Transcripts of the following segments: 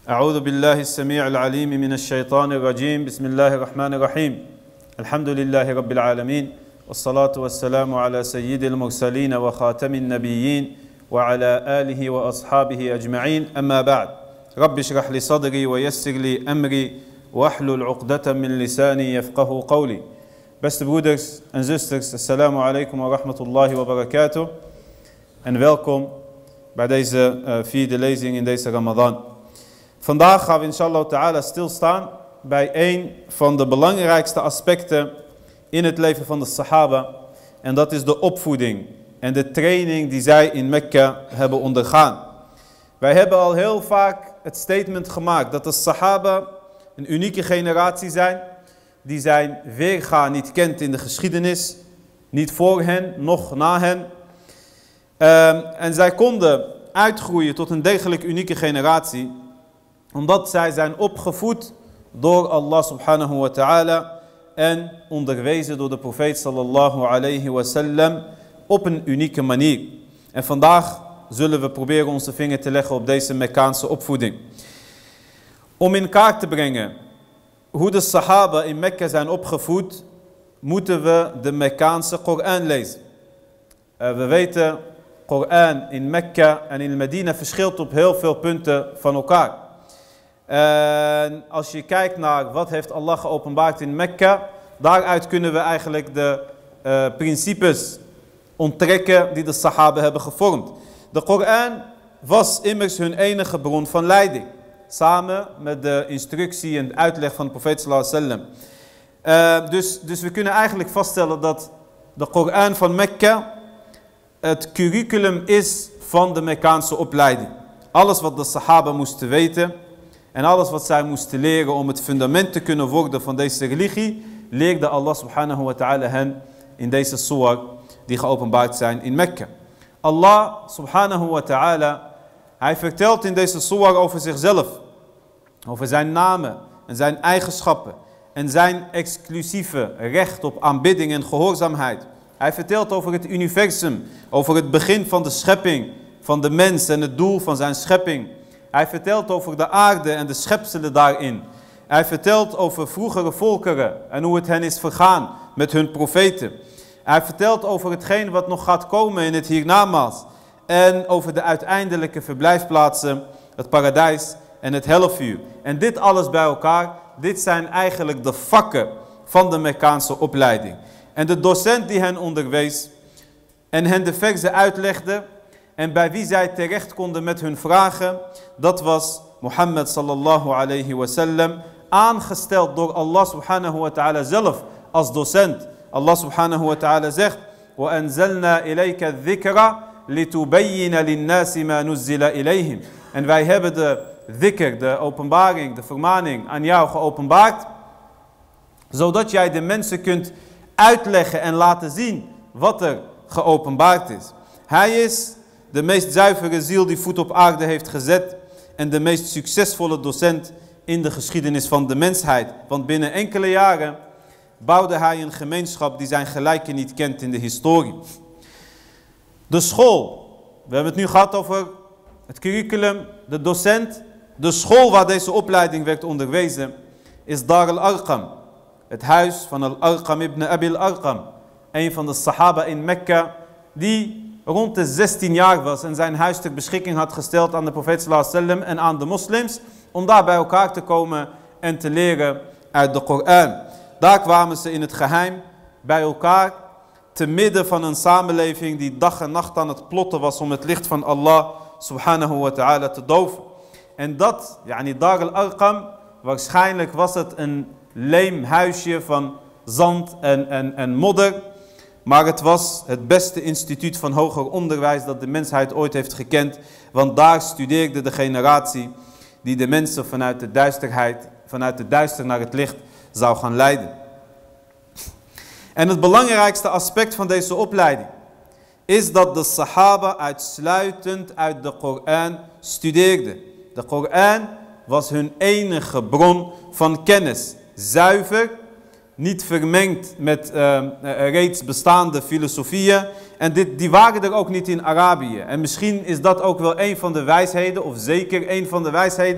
أعوذ بالله السميع العليم من الشيطان الرجيم بسم الله الرحمن الرحيم الحمد لله رب العالمين والصلاة والسلام على سيد المرسلين وخاتم النبيين وعلى آله وأصحابه أجمعين أما بعد رب اشرح لي صدري ويسر لي أمري واحلل عقدة من لساني يفقه قولي. Beste broeders en zusters, assalamu alaikum wa rahmatullahi wa barakatuh en welkom bij deze vierde lezing in deze Ramadan. Vandaag gaan we inshallah ta'ala stilstaan bij een van de belangrijkste aspecten in het leven van de Sahaba. En dat is de opvoeding en de training die zij in Mekka hebben ondergaan. Wij hebben al heel vaak het statement gemaakt dat de Sahaba een unieke generatie zijn. Die zijn weerga niet kent in de geschiedenis. Niet voor hen, noch na hen. En zij konden uitgroeien tot een degelijk unieke generatie. Omdat zij zijn opgevoed door Allah subhanahu wa ta'ala en onderwezen door de profeet sallallahu alayhi wa sallam op een unieke manier. En vandaag zullen we proberen onze vinger te leggen op deze Mekkaanse opvoeding. Om in kaart te brengen hoe de Sahaba in Mekka zijn opgevoed, moeten we de Mekkaanse Koran lezen. We weten, Koran in Mekka en in Medina verschilt op heel veel punten van elkaar. En als je kijkt naar wat heeft Allah geopenbaard in Mekka, daaruit kunnen we eigenlijk de principes onttrekken die de Sahaba hebben gevormd. De Koran was immers hun enige bron van leiding. Samen met de instructie en de uitleg van de profeet sallallahu alaihi wasallam. Dus we kunnen eigenlijk vaststellen dat de Koran van Mekka het curriculum is van de Mekkaanse opleiding. Alles wat de Sahaba moesten weten en alles wat zij moesten leren om het fundament te kunnen worden van deze religie, leerde Allah subhanahu wa ta'ala hen in deze surah die geopenbaard zijn in Mekka. Allah subhanahu wa ta'ala, hij vertelt in deze surah over zichzelf, over zijn namen en zijn eigenschappen en zijn exclusieve recht op aanbidding en gehoorzaamheid. Hij vertelt over het universum, over het begin van de schepping van de mens en het doel van zijn schepping. Hij vertelt over de aarde en de schepselen daarin. Hij vertelt over vroegere volkeren en hoe het hen is vergaan met hun profeten. Hij vertelt over hetgeen wat nog gaat komen in het hiernamaals. En over de uiteindelijke verblijfplaatsen, het paradijs en het hellevuur. En dit alles bij elkaar, dit zijn eigenlijk de vakken van de Mekkaanse opleiding. En de docent die hen onderwees en hen de verzen uitlegde en bij wie zij terecht konden met hun vragen, dat was Mohammed sallallahu alayhi wa sallam, aangesteld door Allah subhanahu wa ta'ala zelf als docent. Allah subhanahu wa ta'ala zegt: وَأَنزَلْنَا إِلَيْكَ الذِّكْرَ لِتُبَيِّنَ لِلنَّاسِ مَا نُزِّلَ إِلَيْهِمْ. En wij hebben de dhikr, de openbaring, de vermaning aan jou geopenbaard, zodat jij de mensen kunt uitleggen en laten zien wat er geopenbaard is. Hij is de meest zuivere ziel die voet op aarde heeft gezet en de meest succesvolle docent in de geschiedenis van de mensheid. Want binnen enkele jaren bouwde hij een gemeenschap die zijn gelijke niet kent in de historie. De school, we hebben het nu gehad over het curriculum, de docent. De school waar deze opleiding werd onderwezen is Dar al-Arqam. Het huis van al-Arqam ibn Abi al-Arqam. Een van de Sahaba in Mekka die rond de 16 jaar was en zijn huis ter beschikking had gesteld aan de profeet sallallahu alaihi wasallam en aan de moslims. Om daar bij elkaar te komen en te leren uit de Koran. Daar kwamen ze in het geheim bij elkaar, te midden van een samenleving die dag en nacht aan het plotten was om het licht van Allah subhanahu wa ta'ala te doven. En dat, Dar al-Arqam, waarschijnlijk was het een leem huisje van zand en modder. Maar het was het beste instituut van hoger onderwijs dat de mensheid ooit heeft gekend. Want daar studeerde de generatie die de mensen vanuit de duister naar het licht zou gaan leiden. En het belangrijkste aspect van deze opleiding is dat de Sahaba uitsluitend uit de Koran studeerden. De Koran was hun enige bron van kennis. Zuiver, niet vermengd met reeds bestaande filosofieën. En die waren er ook niet in Arabië. En misschien is dat ook wel een van de wijsheden, of zeker een van de wijsheden,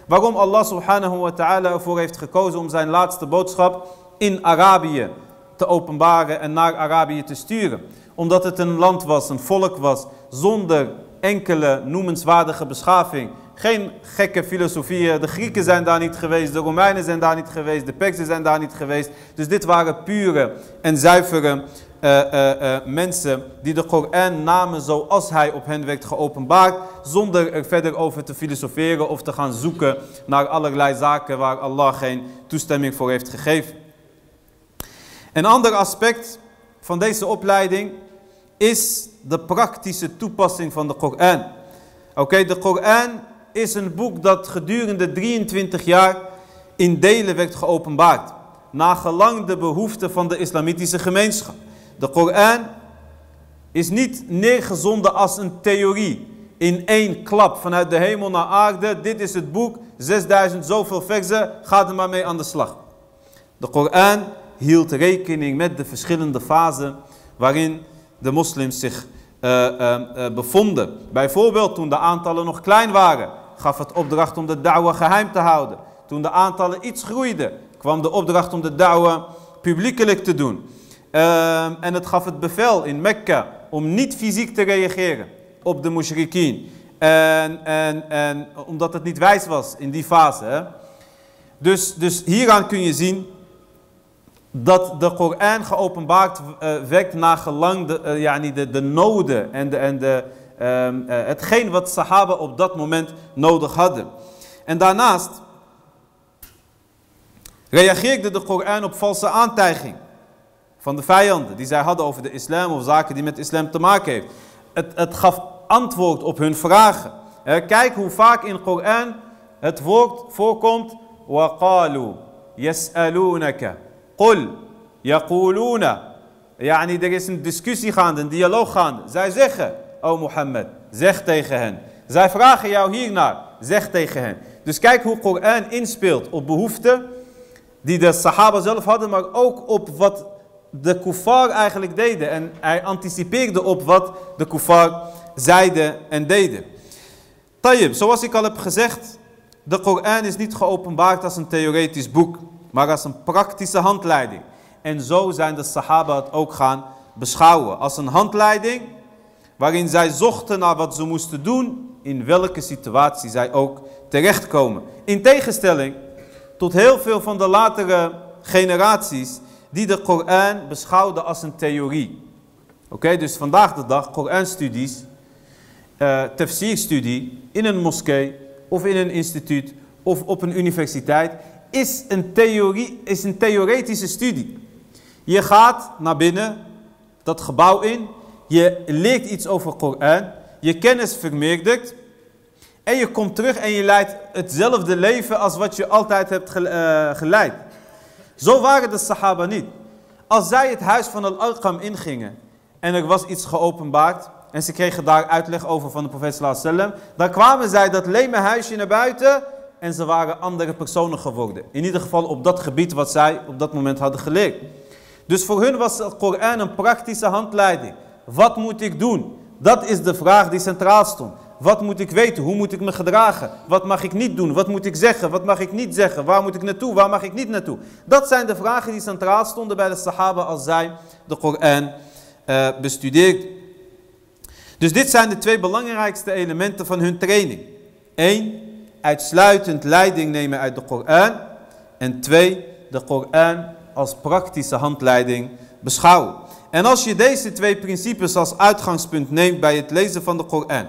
waarom Allah subhanahu wa ta'ala ervoor heeft gekozen om zijn laatste boodschap in Arabië te openbaren en naar Arabië te sturen. Omdat het een land was, een volk was, zonder enkele noemenswaardige beschaving. Geen gekke filosofieën, de Grieken zijn daar niet geweest, de Romeinen zijn daar niet geweest, de Perzen zijn daar niet geweest. Dus dit waren pure en zuivere mensen die de Koran namen zoals hij op hen werd geopenbaard, zonder er verder over te filosoferen of te gaan zoeken naar allerlei zaken waar Allah geen toestemming voor heeft gegeven. Een ander aspect van deze opleiding is de praktische toepassing van de Koran. De Koran is een boek dat gedurende 23 jaar in delen werd geopenbaard, nagelang de behoeften van de islamitische gemeenschap. De Koran is niet neergezonden als een theorie in één klap vanuit de hemel naar aarde. Dit is het boek, 6000 zoveel verzen, ga er maar mee aan de slag. De Koran hield rekening met de verschillende fasen waarin de moslims zich bevonden. Bijvoorbeeld toen de aantallen nog klein waren, gaf het opdracht om de da'wa geheim te houden. Toen de aantallen iets groeiden, kwam de opdracht om de da'wa publiekelijk te doen. En het gaf het bevel in Mekka om niet fysiek te reageren op de mushrikeen. En omdat het niet wijs was in die fase. Hè? Dus hieraan kun je zien dat de Koran geopenbaard werd nagelang de noden en hetgeen wat Sahaba op dat moment nodig hadden. En daarnaast reageerde de Koran op valse aantijging van de vijanden die zij hadden over de islam of zaken die met islam te maken heeft. Het gaf antwoord op hun vragen. Kijk hoe vaak in de Koran het woord voorkomt. وَقَالُوا يَسْأَلُونَكَ قُلْ يَقُولُونَ. Er is een discussie gaande, een dialoog gaande. Zij zeggen, o Mohammed, zeg tegen hen. Zij vragen jou hiernaar, zeg tegen hen. Dus kijk hoe Koran inspeelt op behoeften die de Sahaba zelf hadden, maar ook op wat de kuffar eigenlijk deden. En hij anticipeerde op wat de kuffar zeiden en deden. Tayyib, zoals ik al heb gezegd, de Koran is niet geopenbaard als een theoretisch boek, maar als een praktische handleiding. En zo zijn de Sahaba het ook gaan beschouwen. Als een handleiding waarin zij zochten naar wat ze moesten doen, in welke situatie zij ook terechtkomen. In tegenstelling tot heel veel van de latere generaties die de Koran beschouwden als een theorie. Dus vandaag de dag Koranstudies, tafsirstudie in een moskee of in een instituut of op een universiteit is een theoretische studie. Je gaat naar binnen, dat gebouw in, je leert iets over Koran, je kennis vermeerdert en je komt terug en je leidt hetzelfde leven als wat je altijd hebt geleid. Zo waren de Sahaba niet. Als zij het huis van Al-Arqam ingingen en er was iets geopenbaard en ze kregen daar uitleg over van de profeet sallallahu alaihi wasallam, dan kwamen zij dat leme huisje naar buiten en ze waren andere personen geworden. In ieder geval op dat gebied wat zij op dat moment hadden geleerd. Dus voor hun was het Koran een praktische handleiding. Wat moet ik doen? Dat is de vraag die centraal stond. Wat moet ik weten? Hoe moet ik me gedragen? Wat mag ik niet doen? Wat moet ik zeggen? Wat mag ik niet zeggen? Waar moet ik naartoe? Waar mag ik niet naartoe? Dat zijn de vragen die centraal stonden bij de Sahaba als zij de Koran bestudeerden. Dus dit zijn de twee belangrijkste elementen van hun training. 1. Uitsluitend leiding nemen uit de Koran. En 2. De Koran als praktische handleiding beschouwen. En als je deze twee principes als uitgangspunt neemt bij het lezen van de Koran,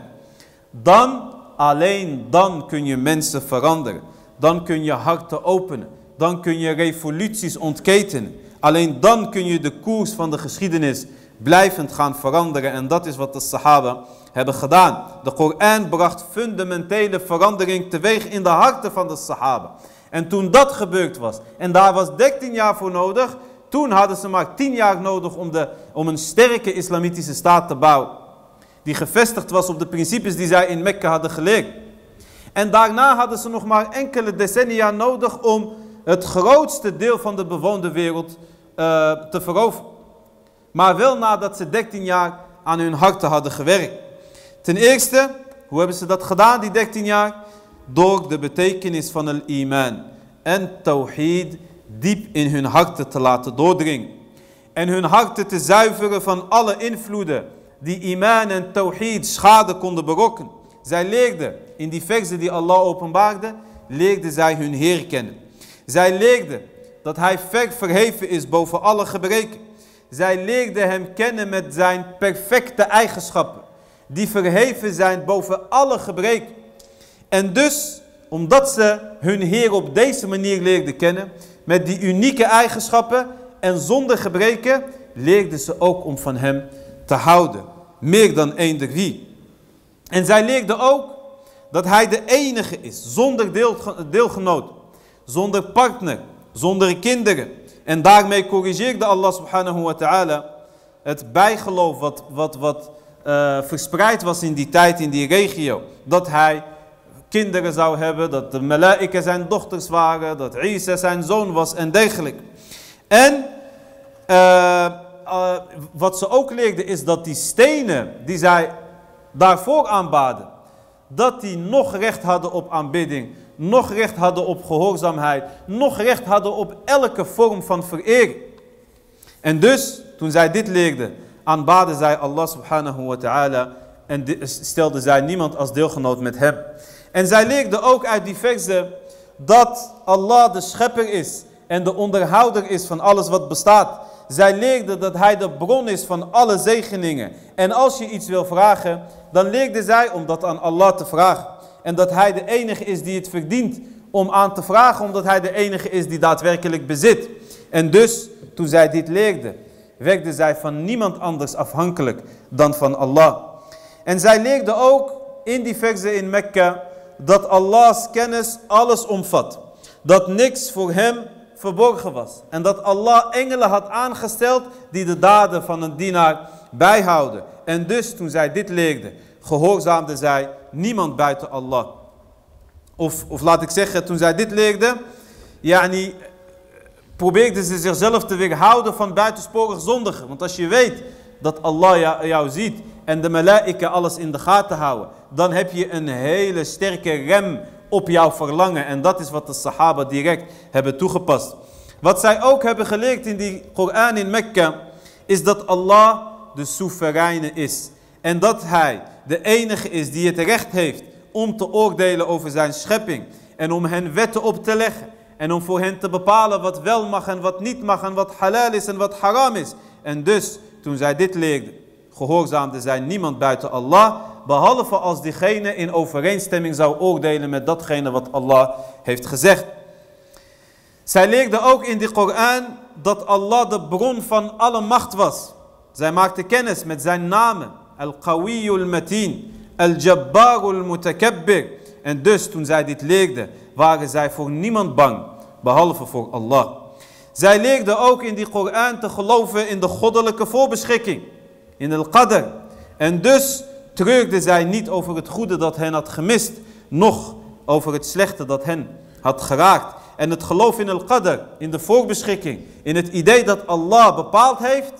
alleen dan kun je mensen veranderen. Dan kun je harten openen. Dan kun je revoluties ontketenen. Alleen dan kun je de koers van de geschiedenis blijvend gaan veranderen. En dat is wat de Sahaba hebben gedaan. De Koran bracht fundamentele verandering teweeg in de harten van de Sahaba. En toen dat gebeurd was, en daar was 13 jaar voor nodig, toen hadden ze maar 10 jaar nodig om een sterke islamitische staat te bouwen. Die gevestigd was op de principes die zij in Mekka hadden geleerd. En daarna hadden ze nog maar enkele decennia nodig om het grootste deel van de bewoonde wereld te veroveren. Maar wel nadat ze 13 jaar aan hun harten hadden gewerkt. Ten eerste, hoe hebben ze dat gedaan die 13 jaar? door de betekenis van het iman en tawhid diep in hun harten te laten doordringen. En hun harten te zuiveren van alle invloeden die iman en tawhid schade konden berokkenen. Zij leerden in die verzen die Allah openbaarde, leerden zij hun Heer kennen. Zij leerden dat hij ver verheven is boven alle gebreken. Zij leerden hem kennen met zijn perfecte eigenschappen, die verheven zijn boven alle gebreken. En dus, omdat ze hun Heer op deze manier leerden kennen, met die unieke eigenschappen en zonder gebreken, leerden ze ook om van hem te houden. Meer dan eender. En zij leerden ook dat hij de enige is, zonder deelgenoot, zonder partner, zonder kinderen. En daarmee corrigeerde Allah subhanahu wa ta'ala het bijgeloof wat verspreid was in die tijd, in die regio. Dat hij kinderen zou hebben, dat de malaika zijn dochters waren, dat Isa zijn zoon was en dergelijke. En wat ze ook leerden is dat die stenen die zij daarvoor aanbaden, dat die nog recht hadden op aanbidding, nog recht hadden op gehoorzaamheid, nog recht hadden op elke vorm van verering. En dus, toen zij dit leerden, aanbaden zij Allah subhanahu wa ta'ala en stelden zij niemand als deelgenoot met hem. En zij leerden ook uit die verzen dat Allah de schepper is en de onderhouder is van alles wat bestaat. Zij leerden dat hij de bron is van alle zegeningen. En als je iets wil vragen, dan leerden zij om dat aan Allah te vragen. En dat hij de enige is die het verdient om aan te vragen, omdat hij de enige is die daadwerkelijk bezit. En dus, toen zij dit leerden, werden zij van niemand anders afhankelijk dan van Allah. En zij leerden ook in die verzen in Mekka dat Allah's kennis alles omvat. Dat niks voor hem verborgen was. En dat Allah engelen had aangesteld die de daden van een dienaar bijhouden. En dus toen zij dit leerden, gehoorzaamden zij niemand buiten Allah. Of laat ik zeggen, toen zij dit leerden, probeerden ze zichzelf te weerhouden van buitensporig zondigen. Want als je weet dat Allah jou ziet en de malaika alles in de gaten houden, dan heb je een hele sterke rem op jouw verlangen. En dat is wat de Sahaba direct hebben toegepast. Wat zij ook hebben geleerd in die Koran in Mekka, is dat Allah de soevereine is. En dat hij de enige is die het recht heeft om te oordelen over zijn schepping. En om hen wetten op te leggen. En om voor hen te bepalen wat wel mag en wat niet mag. En wat halal is en wat haram is. En dus, toen zij dit leerden, gehoorzaamden zij niemand buiten Allah. Behalve als diegene in overeenstemming zou oordelen met datgene wat Allah heeft gezegd. Zij leerden ook in de Koran dat Allah de bron van alle macht was. Zij maakten kennis met zijn namen. Al-Qawiyul Mateen, Al-Jabbarul Mutakabbir. En dus toen zij dit leerden, waren zij voor niemand bang, behalve voor Allah. Zij leerden ook in die Koran te geloven in de goddelijke voorbeschikking. In Al-Qadr. En dus treurden zij niet over het goede dat hen had gemist, noch over het slechte dat hen had geraakt. En het geloof in Al-Qadr, in de voorbeschikking, in het idee dat Allah bepaald heeft,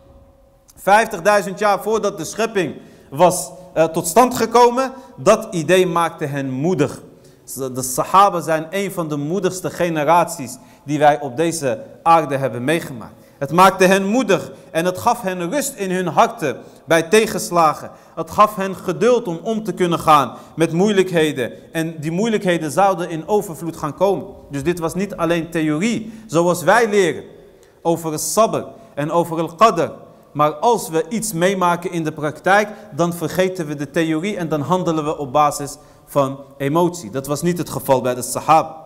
50.000 jaar voordat de schepping was tot stand gekomen, dat idee maakte hen moedig. De Sahaba zijn een van de moedigste generaties die wij op deze aarde hebben meegemaakt. Het maakte hen moedig en het gaf hen rust in hun harten bij tegenslagen. Het gaf hen geduld om te kunnen gaan met moeilijkheden. En die moeilijkheden zouden in overvloed gaan komen. Dus dit was niet alleen theorie, zoals wij leren over het sabr en over het qadr. Maar als we iets meemaken in de praktijk, dan vergeten we de theorie en dan handelen we op basis van emotie. Dat was niet het geval bij de Sahaba.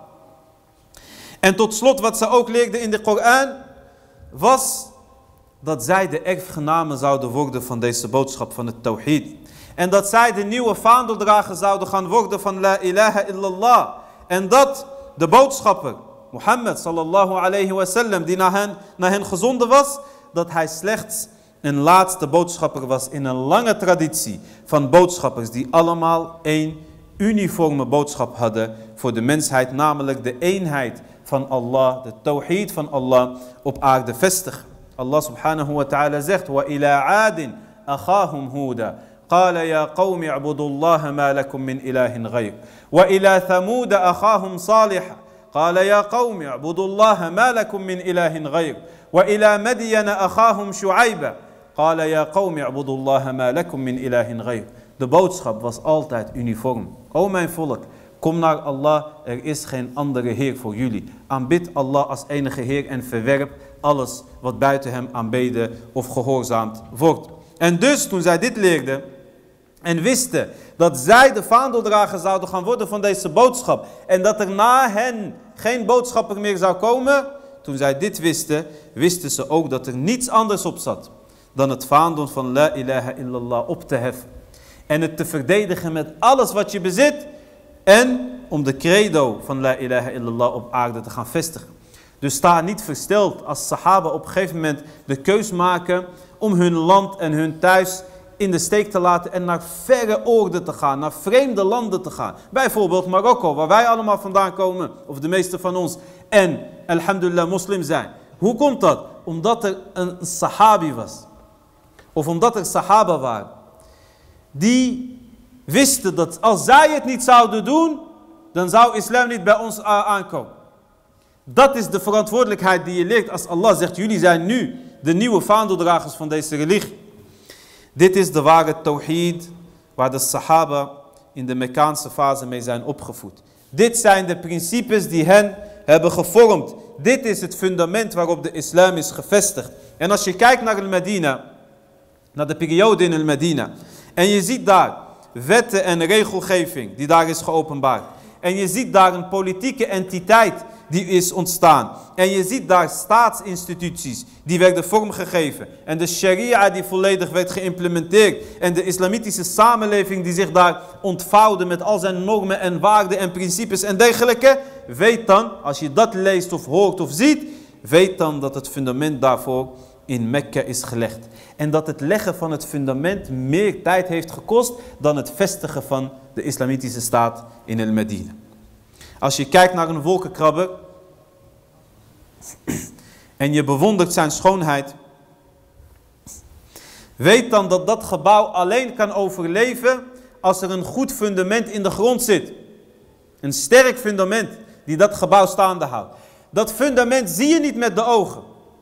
En tot slot wat ze ook leerden in de Koran, was dat zij de erfgenamen zouden worden van deze boodschap van het tawhid. En dat zij de nieuwe vaandeldrager zouden gaan worden van la ilaha illallah. En dat de boodschapper, Mohammed sallallahu alayhi wa sallam, die naar hen gezonden was, dat hij slechts een laatste boodschapper was in een lange traditie van boodschappers die allemaal één uniforme boodschap hadden voor de mensheid, namelijk de eenheid van Allah, de tawhid van Allah op aarde vestigen. Allah subhanahu wa ta'ala zegt, wa ila adin akhahum huda, قال يا قوم اعبدوا الله ما لكم من إله غير وإلى ثمود أخاهم صالحا قال يا قوم اعبدوا الله ما لكم من إله غير وإلى مدين أخاهم شعيبا قال يا قوم اعبدوا الله ما لكم من إله غير. De boodschap was altijd uniform. O mijn volk, kom naar Allah, er is geen andere Heer voor jullie. Aanbid Allah als enige Heer en verwerp alles wat buiten hem aanbeden of gehoorzaamd wordt. En dus toen zij dit leerden en wisten dat zij de vaandeldrager zouden gaan worden van deze boodschap en dat er na hen geen boodschapper meer zou komen, toen zij dit wisten, wisten ze ook dat er niets anders op zat dan het vaandel van la ilaha illallah op te heffen. En het te verdedigen met alles wat je bezit. En om de credo van la ilaha illallah op aarde te gaan vestigen. Dus sta niet versteld als sahaba op een gegeven moment de keus maken om hun land en hun thuis in de steek te laten en naar verre oorden te gaan, naar vreemde landen te gaan. Bijvoorbeeld Marokko, waar wij allemaal vandaan komen, of de meeste van ons, en alhamdulillah moslim zijn. Hoe komt dat? Omdat er een sahabi was. Of omdat er sahaba waren. Die wisten dat als zij het niet zouden doen, dan zou islam niet bij ons aankomen. Dat is de verantwoordelijkheid die je leert als Allah zegt, jullie zijn nu de nieuwe vaandeldragers van deze religie. Dit is de ware tawhid waar de sahaba in de Mekkaanse fase mee zijn opgevoed. Dit zijn de principes die hen hebben gevormd. Dit is het fundament waarop de islam is gevestigd. En als je kijkt naar Medina, naar de periode in Medina, en je ziet daar wetten en regelgeving die daar is geopenbaard. En je ziet daar een politieke entiteit die is ontstaan. En je ziet daar staatsinstituties die werden vormgegeven. En de sharia die volledig werd geïmplementeerd. En de islamitische samenleving die zich daar ontvouwde met al zijn normen en waarden en principes en dergelijke. Weet dan, als je dat leest of hoort of ziet, weet dan dat het fundament daarvoor in Mekka is gelegd. En dat het leggen van het fundament meer tijd heeft gekost dan het vestigen van de islamitische staat in El Medina. Als je kijkt naar een wolkenkrabber en je bewondert zijn schoonheid, weet dan dat dat gebouw alleen kan overleven als er een goed fundament in de grond zit. Een sterk fundament die dat gebouw staande houdt. Dat fundament zie je niet met de ogen.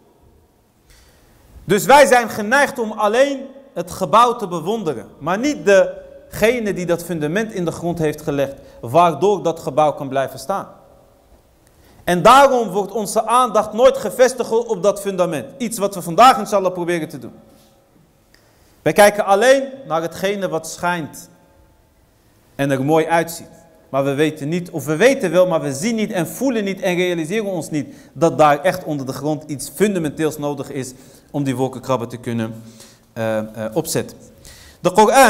Dus wij zijn geneigd om alleen het gebouw te bewonderen, maar niet degene die dat fundament in de grond heeft gelegd, waardoor dat gebouw kan blijven staan. En daarom wordt onze aandacht nooit gevestigd op dat fundament. Iets wat we vandaag inshallah proberen te doen. Wij kijken alleen naar hetgene wat schijnt en er mooi uitziet. Maar we weten niet, of we weten wel, maar we zien niet en voelen niet en realiseren ons niet dat daar echt onder de grond iets fundamenteels nodig is om die wolkenkrabber te kunnen opzetten. De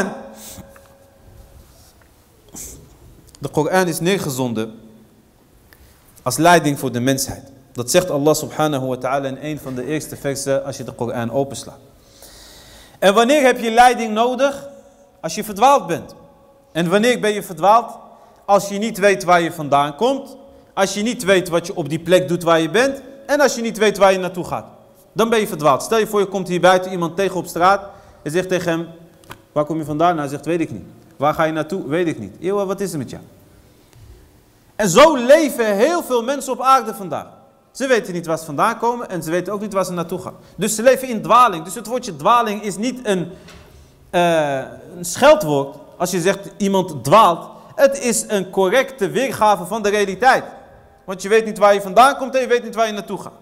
Koran is neergezonden als leiding voor de mensheid. Dat zegt Allah subhanahu wa ta'ala in een van de eerste versen als je de Koran openslaat. En wanneer heb je leiding nodig? Als je verdwaald bent. En wanneer ben je verdwaald? Als je niet weet waar je vandaan komt. Als je niet weet wat je op die plek doet waar je bent. En als je niet weet waar je naartoe gaat. Dan ben je verdwaald. Stel je voor je komt hier buiten iemand tegen op straat. En zegt tegen hem, waar kom je vandaan? Hij zegt, weet ik niet. Waar ga je naartoe? Weet ik niet. Eeuw, wat is er met jou? En zo leven heel veel mensen op aarde vandaag. Ze weten niet waar ze vandaan komen en ze weten ook niet waar ze naartoe gaan. Dus ze leven in dwaling. Dus het woordje dwaling is niet een scheldwoord. Als je zegt iemand dwaalt. Het is een correcte weergave van de realiteit. Want je weet niet waar je vandaan komt en je weet niet waar je naartoe gaat.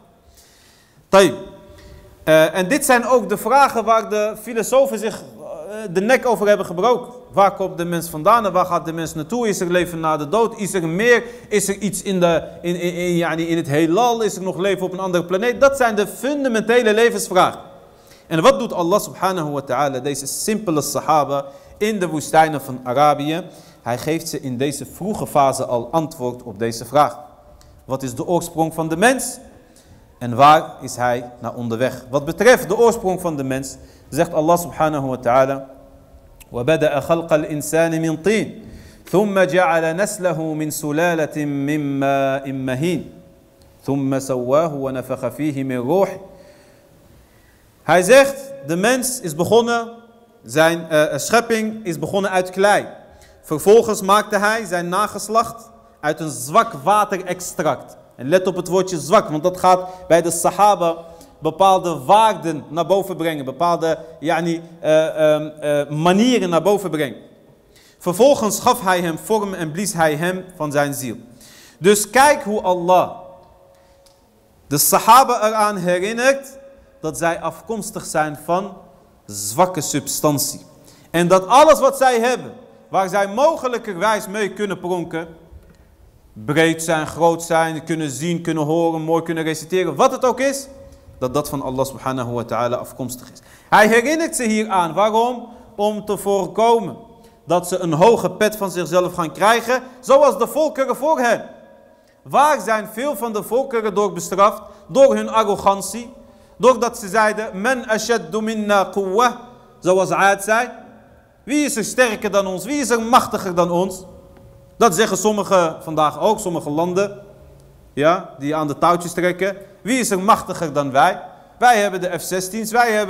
En dit zijn ook de vragen waar de filosofen zich de nek over hebben gebroken. Waar komt de mens vandaan en waar gaat de mens naartoe? Is er leven na de dood? Is er meer? Is er iets in het heelal? Is er nog leven op een andere planeet? Dat zijn de fundamentele levensvragen. En wat doet Allah subhanahu wa ta'ala, deze simpele sahaba in de woestijnen van Arabië? Hij geeft ze in deze vroege fase al antwoord op deze vraag. Wat is de oorsprong van de mens? En waar is hij naar onderweg? Wat betreft de oorsprong van de mens, zegt Allah subhanahu wa ta'ala: وَبَدَأَ خَلْقَ الْإِنسَانِ مِنْ طِينٍ ثُمَّ جَعَلَ نَسْلَهُ مِنْ سُلَالَةٍ مِنْ مَاءٍ مَهِينٍ ثُمَّ سَوَّاهُ وَنَفَخَ فِيهِ مِنْ رُوحِهِ. Hij zegt, de mens is begonnen Zijn schepping is begonnen uit klei. Vervolgens maakte hij zijn nageslacht uit een zwak waterextract. En let op het woordje zwak, want dat gaat bij de Sahaba bepaalde waarden naar boven brengen. Bepaalde manieren naar boven brengen. Vervolgens gaf hij hem vorm en blies hij hem van zijn ziel. Dus kijk hoe Allah de Sahaba eraan herinnert dat zij afkomstig zijn van zwakke substantie. En dat alles wat zij hebben, waar zij mogelijkerwijs mee kunnen pronken, breed zijn, groot zijn, kunnen zien, kunnen horen, mooi kunnen reciteren, wat het ook is, dat dat van Allah subhanahu wa ta'ala afkomstig is. Hij herinnert ze hier aan. Waarom? Om te voorkomen dat ze een hoge pet van zichzelf gaan krijgen, zoals de volkeren voor hen. Waar zijn veel van de volkeren door bestraft? Door hun arrogantie. Doordat ze zeiden, men ashaddu minna quwwah, zoals Aad zei. Wie is er sterker dan ons? Wie is er machtiger dan ons? Dat zeggen sommigen vandaag ook, sommige landen, ja, die aan de touwtjes trekken. Wie is er machtiger dan wij? Wij hebben de F-16's,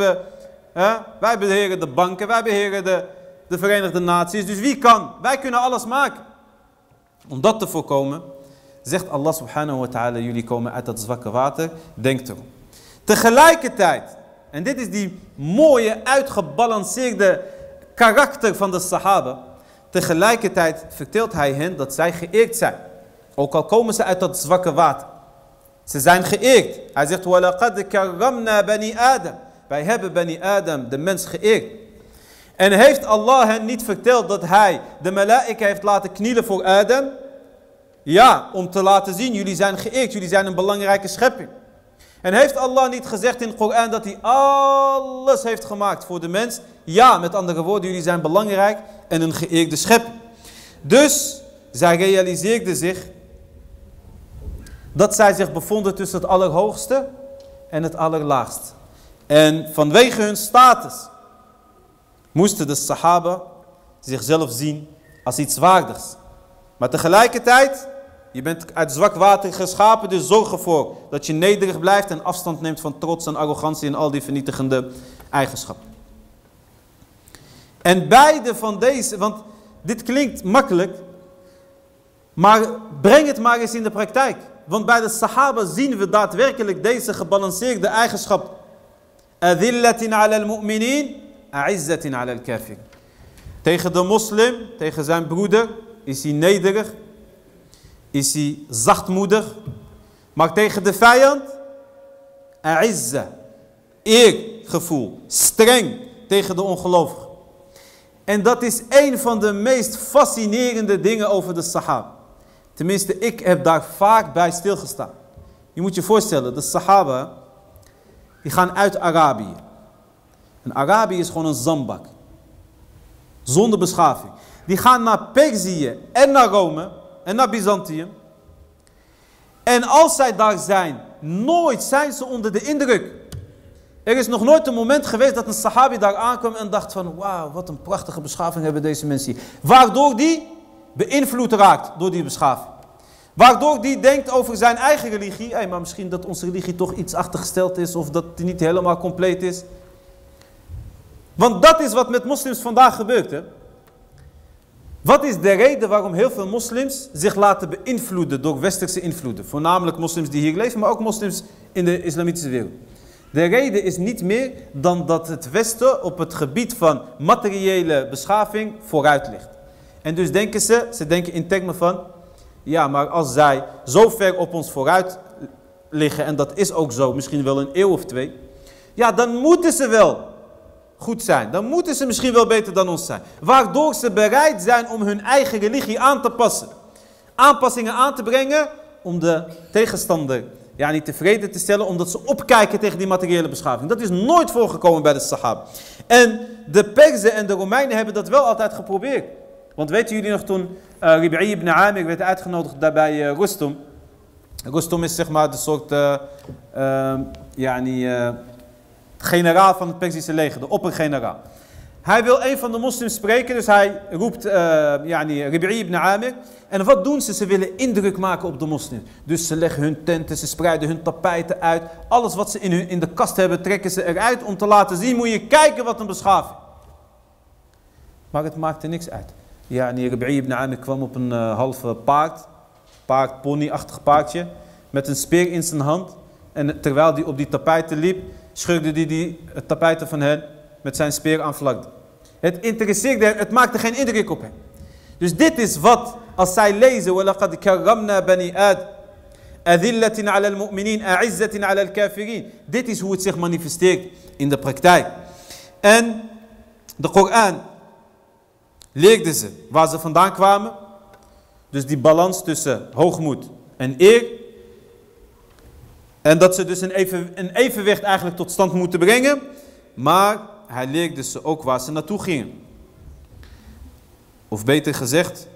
wij beheren de banken, wij beheren de Verenigde Naties. Dus wie kan? Wij kunnen alles maken. Om dat te voorkomen, zegt Allah subhanahu wa ta'ala, jullie komen uit dat zwakke water, denk erom. Tegelijkertijd, en dit is die mooie, uitgebalanceerde karakter van de Sahaba. Tegelijkertijd vertelt hij hen dat zij geëerd zijn. Ook al komen ze uit dat zwakke water. Ze zijn geëerd. Hij zegt, وَلَقَدْ كَرَّمْنَا بَنِي Adam. Wij hebben Bani Adam, de mens, geëerd. En heeft Allah hen niet verteld dat hij de malaika heeft laten knielen voor Adam? Ja, om te laten zien, jullie zijn geëerd, jullie zijn een belangrijke schepping. En heeft Allah niet gezegd in het Koran dat hij alles heeft gemaakt voor de mens? Ja, met andere woorden, jullie zijn belangrijk en een geëerde schepping. Dus zij realiseerden zich dat zij zich bevonden tussen het allerhoogste en het allerlaagste. En vanwege hun status moesten de Sahaba zichzelf zien als iets waardigs. Maar tegelijkertijd, je bent uit zwak water geschapen, dus zorg ervoor dat je nederig blijft en afstand neemt van trots en arrogantie en al die vernietigende eigenschappen. En beide van deze, want dit klinkt makkelijk, maar breng het maar eens in de praktijk. Want bij de Sahaba zien we daadwerkelijk deze gebalanceerde eigenschap. Adillatin ala al-mu'minin, a'izzatin ala al-kafir. Tegen de moslim, tegen zijn broeder, is hij nederig, is hij zachtmoedig. Maar tegen de vijand, a'izza, eergevoel, streng tegen de ongelovigen. En dat is een van de meest fascinerende dingen over de Sahaba. Tenminste, ik heb daar vaak bij stilgestaan. Je moet je voorstellen, de Sahaba, die gaan uit Arabië. En Arabië is gewoon een zandbak. Zonder beschaving. Die gaan naar Perzië en naar Rome en naar Byzantium. En als zij daar zijn, nooit zijn ze onder de indruk. Er is nog nooit een moment geweest dat een Sahabi daar aankwam en dacht van, wauw, wat een prachtige beschaving hebben deze mensen hier. Waardoor die beïnvloed raakt door die beschaving. Waardoor die denkt over zijn eigen religie. Hey, maar misschien dat onze religie toch iets achtergesteld is of dat die niet helemaal compleet is. Want dat is wat met moslims vandaag gebeurt. Hè? Wat is de reden waarom heel veel moslims zich laten beïnvloeden door westerse invloeden? Voornamelijk moslims die hier leven, maar ook moslims in de islamitische wereld. De reden is niet meer dan dat het Westen op het gebied van materiële beschaving vooruit ligt. En dus denken ze denken in termen van, ja, maar als zij zo ver op ons vooruit liggen, en dat is ook zo, misschien wel een eeuw of twee, ja, dan moeten ze wel goed zijn. Dan moeten ze misschien wel beter dan ons zijn. Waardoor ze bereid zijn om hun eigen religie aan te passen. Aanpassingen aan te brengen om de tegenstander niet tevreden te stellen, omdat ze opkijken tegen die materiële beschaving. Dat is nooit voorgekomen bij de Sahaba. En de Perzen en de Romeinen hebben dat wel altijd geprobeerd. Want weten jullie nog toen Rib'i ibn Amir werd uitgenodigd daarbij Rustum. Rustum is zeg maar de soort generaal van het Perzische leger, de oppergeneraal. Hij wil een van de moslims spreken, dus hij roept Rib'i ibn Amir. En wat doen ze? Ze willen indruk maken op de moslims. Dus ze leggen hun tenten, ze spreiden hun tapijten uit. Alles wat ze in de kast hebben, trekken ze eruit om te laten zien. Moet je kijken wat een beschaving. Maar het maakte niks uit. Yani Rabi'i ibn Amir kwam op een halve paard, ponyachtig paardje, met een speer in zijn hand. En terwijl hij op die tapijten liep, scheurde hij het tapijten van hen met zijn speer aanvlakte. Het interesseerde hen, het maakte geen indruk op hen. Dus dit is wat, als zij lezen, وَلَقَدْ كَرَّمْنَا بَنِي آدَمَ أَذِلَّةٍ عَلَى الْمُؤْمِنِينَ أَعِزَّةٍ عَلَى الْكَافِرِينَ. Dit is hoe het zich manifesteert in de praktijk. En de Koran leerde ze waar ze vandaan kwamen. Dus die balans tussen hoogmoed en eer. En dat ze dus een evenwicht eigenlijk tot stand moeten brengen. Maar hij leerde ze ook waar ze naartoe gingen. Of beter gezegd,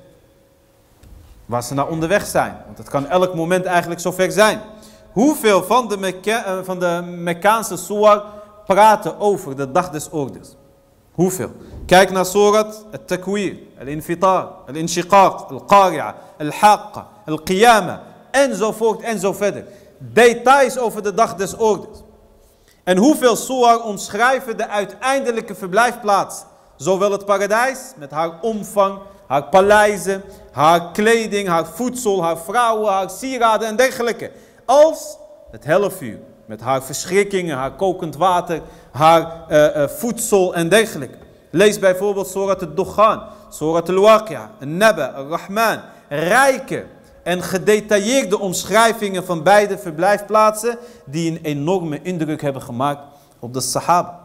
waar ze naar onderweg zijn. Want het kan elk moment eigenlijk zover zijn. Hoeveel van de Mekkaanse soar praten over de dag des oordeels? Hoeveel? Kijk naar Surat Al-Takwir, Al-Infitar, Al-Inshiqaq, Al-Qari'a, Al-Haqqa, Al-Qiyamah, enzovoort en zo verder. Details over de dag des oordeels. En hoeveel soar omschrijven de uiteindelijke verblijfplaats. Zowel het paradijs met haar omvang, haar paleizen, haar kleding, haar voedsel, haar vrouwen, haar sieraden en dergelijke. Als het hellevuur met haar verschrikkingen, haar kokend water, haar voedsel en dergelijke. Lees bijvoorbeeld Surat Al-Dukhan, Surat Al-Waqi'a, Al-Naba, Al-Rahman. Rijke en gedetailleerde omschrijvingen van beide verblijfplaatsen die een enorme indruk hebben gemaakt op de Sahaba.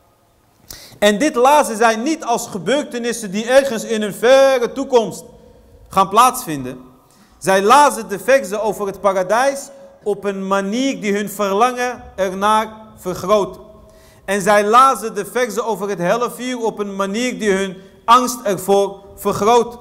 En dit lazen zij niet als gebeurtenissen die ergens in een verre toekomst gaan plaatsvinden. Zij lazen de verzen over het paradijs op een manier die hun verlangen ernaar vergroot. En zij lazen de verzen over het hellevuur op een manier die hun angst ervoor vergroot.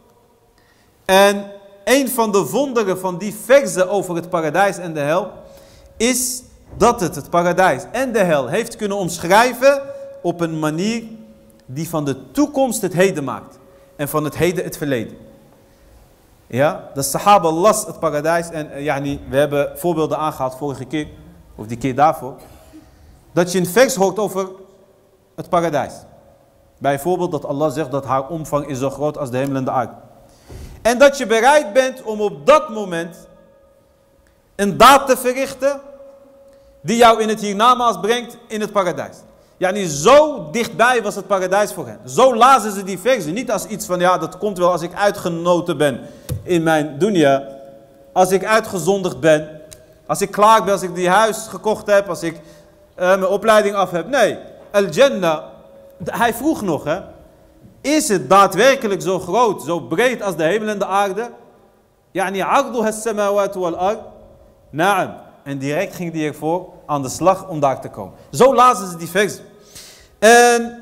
En een van de wonderen van die verzen over het paradijs en de hel is dat het paradijs en de hel heeft kunnen omschrijven op een manier die van de toekomst het heden maakt. En van het heden het verleden. Ja, de Sahaba las het paradijs. En we hebben voorbeelden aangehaald vorige keer. Of die keer daarvoor. Dat je een vers hoort over het paradijs. Bijvoorbeeld dat Allah zegt dat haar omvang is zo groot als de hemel en de aarde. En dat je bereid bent om op dat moment een daad te verrichten die jou in het hiernamaals brengt in het paradijs. Zo dichtbij was het paradijs voor hen. Zo lazen ze die verzen. Niet als iets van, dat komt wel als ik uitgenoten ben in mijn dunya. Als ik uitgezondigd ben. Als ik klaar ben, als ik die huis gekocht heb. Als ik mijn opleiding af heb. Nee, Al-Jannah. Hij vroeg nog, is het daadwerkelijk zo groot, zo breed als de hemel en de aarde? Arduha as-samawati wal ard. Na'am. En direct ging hij ervoor aan de slag om daar te komen. Zo lazen ze die versen. En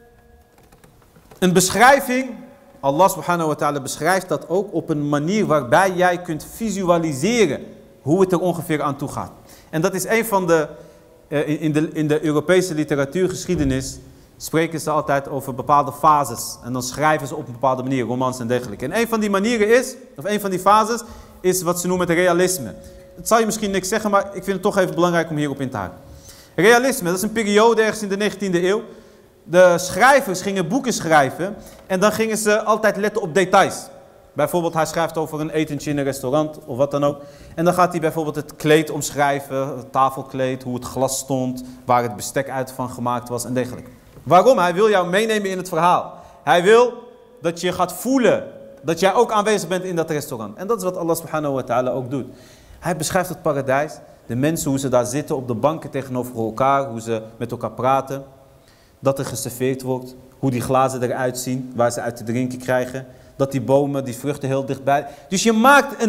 een beschrijving, Allah subhanahu wa ta'ala beschrijft dat ook op een manier waarbij jij kunt visualiseren hoe het er ongeveer aan toe gaat. En dat is een van de, in de Europese literatuurgeschiedenis spreken ze altijd over bepaalde fases. En dan schrijven ze op een bepaalde manier, romans en dergelijke. En een van die manieren is, of een van die fases, is wat ze noemen het realisme. Het zal je misschien niks zeggen, maar ik vind het toch even belangrijk om hierop in te haken. Realisme, dat is een periode ergens in de 19e eeuw. De schrijvers gingen boeken schrijven en dan gingen ze altijd letten op details. Bijvoorbeeld hij schrijft over een etentje in een restaurant of wat dan ook. En dan gaat hij bijvoorbeeld het kleed omschrijven, het tafelkleed, hoe het glas stond, waar het bestek uit van gemaakt was en dergelijke. Waarom? Hij wil jou meenemen in het verhaal. Hij wil dat je gaat voelen dat jij ook aanwezig bent in dat restaurant. En dat is wat Allah subhanahu wa ta'ala ook doet. Hij beschrijft het paradijs, de mensen, hoe ze daar zitten op de banken tegenover elkaar, hoe ze met elkaar praten, dat er geserveerd wordt, hoe die glazen eruit zien, waar ze uit te drinken krijgen, dat die bomen, die vruchten heel dichtbij. Dus je maakt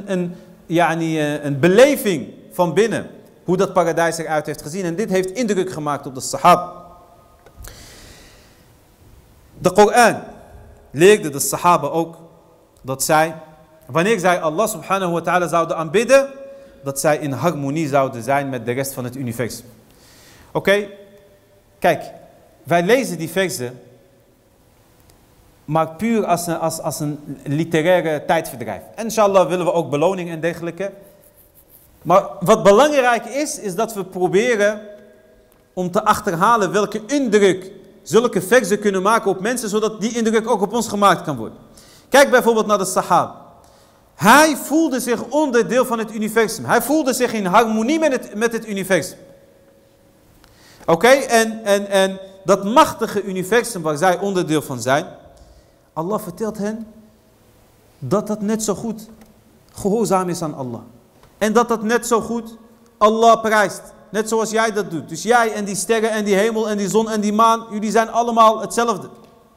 een beleving van binnen, hoe dat paradijs eruit heeft gezien. En dit heeft indruk gemaakt op de Sahaba. De Koran leerde de Sahaba ook dat zij, wanneer zij Allah subhanahu wa ta'ala zouden aanbidden, dat zij in harmonie zouden zijn met de rest van het universum. Oké, kijk, wij lezen die versen, maar puur als een literaire tijdverdrijf. En inshallah willen we ook beloning en dergelijke. Maar wat belangrijk is dat we proberen om te achterhalen welke indruk zulke verzen kunnen maken op mensen, zodat die indruk ook op ons gemaakt kan worden. Kijk bijvoorbeeld naar de Sahaba. Hij voelde zich onderdeel van het universum. Hij voelde zich in harmonie met het universum. Oké, en dat machtige universum waar zij onderdeel van zijn, Allah vertelt hen dat dat net zo goed gehoorzaam is aan Allah. En dat dat net zo goed Allah prijst. Net zoals jij dat doet. Dus jij en die sterren en die hemel en die zon en die maan, jullie zijn allemaal hetzelfde.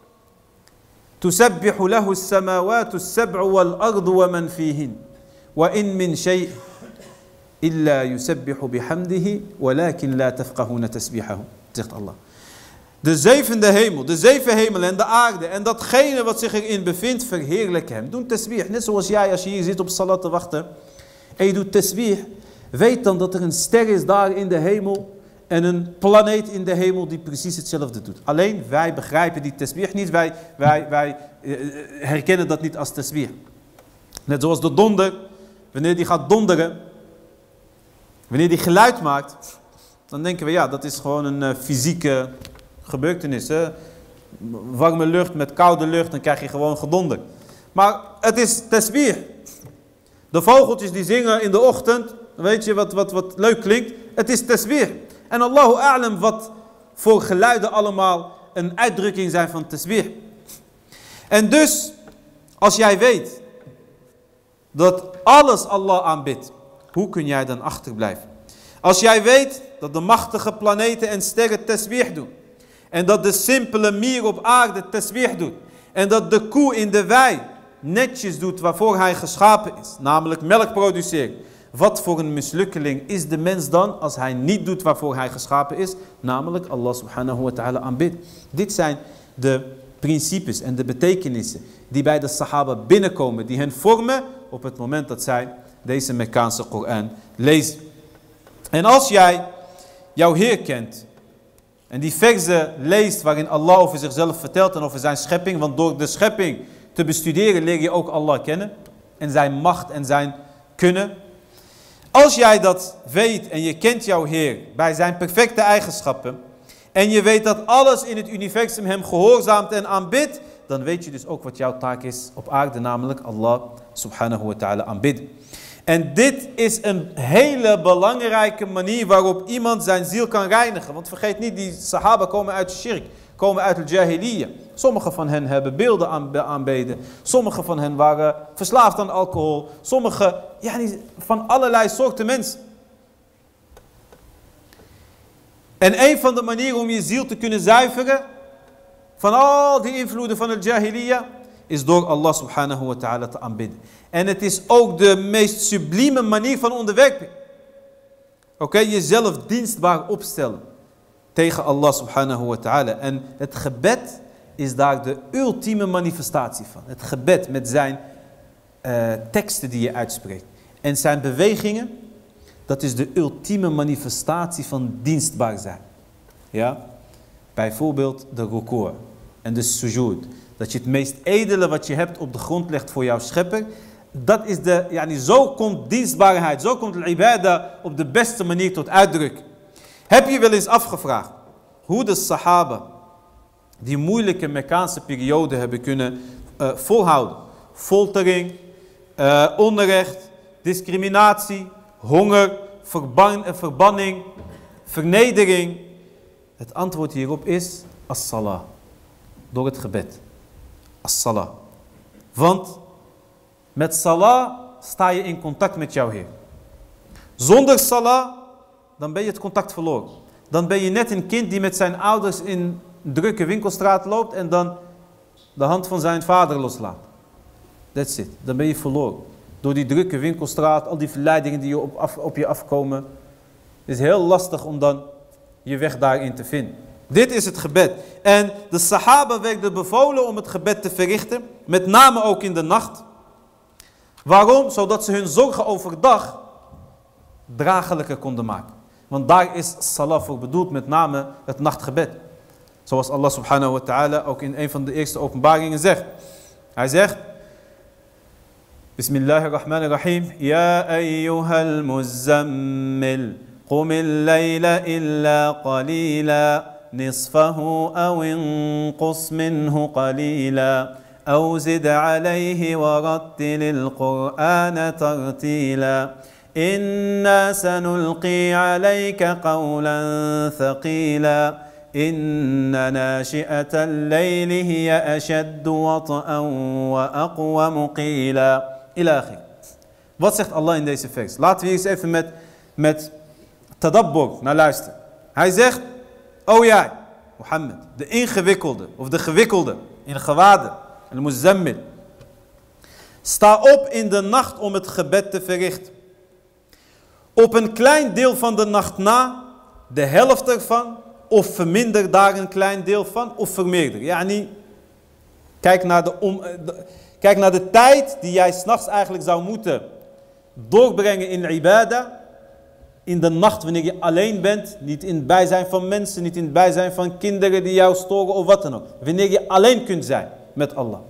تسبح له السماوات السبع والأرض ومن فيهن وإن من شيء إلا يسبح بحمده ولكن لا تفقهون تسبيحه, zegt Allah. De zevende hemel, de zeven hemelen en de aarde en datgene wat zich erin bevindt, verheerlijken hem. Doe tasbih, net zoals jij als je hier zit op salat te wachten en je doet tasbih. Weet dan dat er een ster is daar in de hemel en een planeet in de hemel die precies hetzelfde doet. Alleen wij begrijpen die tasbih niet, wij herkennen dat niet als tasbih. Net zoals de donder, wanneer die gaat donderen, wanneer die geluid maakt, dan denken we ja, dat is gewoon een fysieke gebeurtenis. Hè? Warme lucht met koude lucht, dan krijg je gewoon gedonder. Maar het is tasbih. De vogeltjes die zingen in de ochtend, weet je wat leuk klinkt? Het is tasbih. En Allahu a'lam wat voor geluiden allemaal een uitdrukking zijn van tasbih. En dus, als jij weet dat alles Allah aanbidt, hoe kun jij dan achterblijven? Als jij weet dat de machtige planeten en sterren tasbih doen. En dat de simpele mier op aarde tasbih doet. En dat de koe in de wei netjes doet waarvoor hij geschapen is. Namelijk melk produceren. Wat voor een mislukkeling is de mens dan als hij niet doet waarvoor hij geschapen is? Namelijk Allah subhanahu wa ta'ala aanbidt. Dit zijn de principes en de betekenissen die bij de Sahaba binnenkomen. Die hen vormen op het moment dat zij deze Mekkaanse Koran lezen. En als jij jouw Heer kent en die verzen leest waarin Allah over zichzelf vertelt en over zijn schepping. Want door de schepping te bestuderen leer je ook Allah kennen. En zijn macht en zijn kunnen. Als jij dat weet en je kent jouw Heer bij zijn perfecte eigenschappen. En je weet dat alles in het universum hem gehoorzaamt en aanbidt. Dan weet je dus ook wat jouw taak is op aarde. Namelijk Allah subhanahu wa ta'ala aanbidden. En dit is een hele belangrijke manier waarop iemand zijn ziel kan reinigen. Want vergeet niet, die Sahaba komen uit shirk, komen uit de jahiliya. Sommigen van hen hebben beelden aanbeden. Sommigen van hen waren verslaafd aan alcohol. Sommigen, van allerlei soorten mensen. En een van de manieren om je ziel te kunnen zuiveren van al die invloeden van de jahiliya is door Allah subhanahu wa ta'ala te aanbidden. En het is ook de meest sublieme manier van onderwerping. Oké, jezelf dienstbaar opstellen tegen Allah subhanahu wa ta'ala. En het gebed is daar de ultieme manifestatie van. Het gebed met zijn teksten die je uitspreekt. En zijn bewegingen, dat is de ultieme manifestatie van dienstbaar zijn. Ja? Bijvoorbeeld de ruku' en de sujud. Dat je het meest edele wat je hebt op de grond legt voor jouw schepper. Dat is zo komt dienstbaarheid, zo komt al-ibadah op de beste manier tot uitdrukking. Heb je wel eens afgevraagd hoe de Sahaba die moeilijke Mekkaanse periode hebben kunnen volhouden? Foltering, onrecht, discriminatie, honger, verbanning, vernedering. Het antwoord hierop is as-salah. Door het gebed. As-salah. Want met salah sta je in contact met jouw Heer. Zonder salah, dan ben je het contact verloren. Dan ben je net een kind die met zijn ouders in een drukke winkelstraat loopt en dan de hand van zijn vader loslaat. That's it. Dan ben je verloren. Door die drukke winkelstraat, al die verleidingen die op je afkomen. Het is heel lastig om dan je weg daarin te vinden. Dit is het gebed. En de Sahaba werden bevolen om het gebed te verrichten. Met name ook in de nacht. Waarom? Zodat ze hun zorgen overdag draaglijker konden maken. Want daar is salah voor bedoeld, met name het nachtgebed. Zoals Allah subhanahu wa ta'ala ook in een van de eerste openbaringen zegt. Hij zegt: Bismillahirrahmanirrahim. Ya ayyuhal muzammil. Qumil layla illa qalila. نصفه أو انقص منه قليلا أو زد عليه ورتل القرآن ترتيلا إنا سنلقي عليك قولا ثقيلا إن ناشئة الليل هي أشد وطئا وأقوم قيلا إلى آخر. Wat zegt Allah in deze vers? Laten we eens even met tadabbur naar luisteren. Hij zegt, o jij, Mohammed, de ingewikkelde of de gewikkelde in gewaden, al-muzammil, sta op in de nacht om het gebed te verrichten. Op een klein deel van de nacht na, de helft ervan, of verminder daar een klein deel van, of vermeerder. Yani, kijk naar de tijd die jij 's nachts eigenlijk zou moeten doorbrengen in ibadah. In de nacht wanneer je alleen bent, niet in het bijzijn van mensen, niet in het bijzijn van kinderen die jou storen of wat dan ook. Wanneer je alleen kunt zijn met Allah.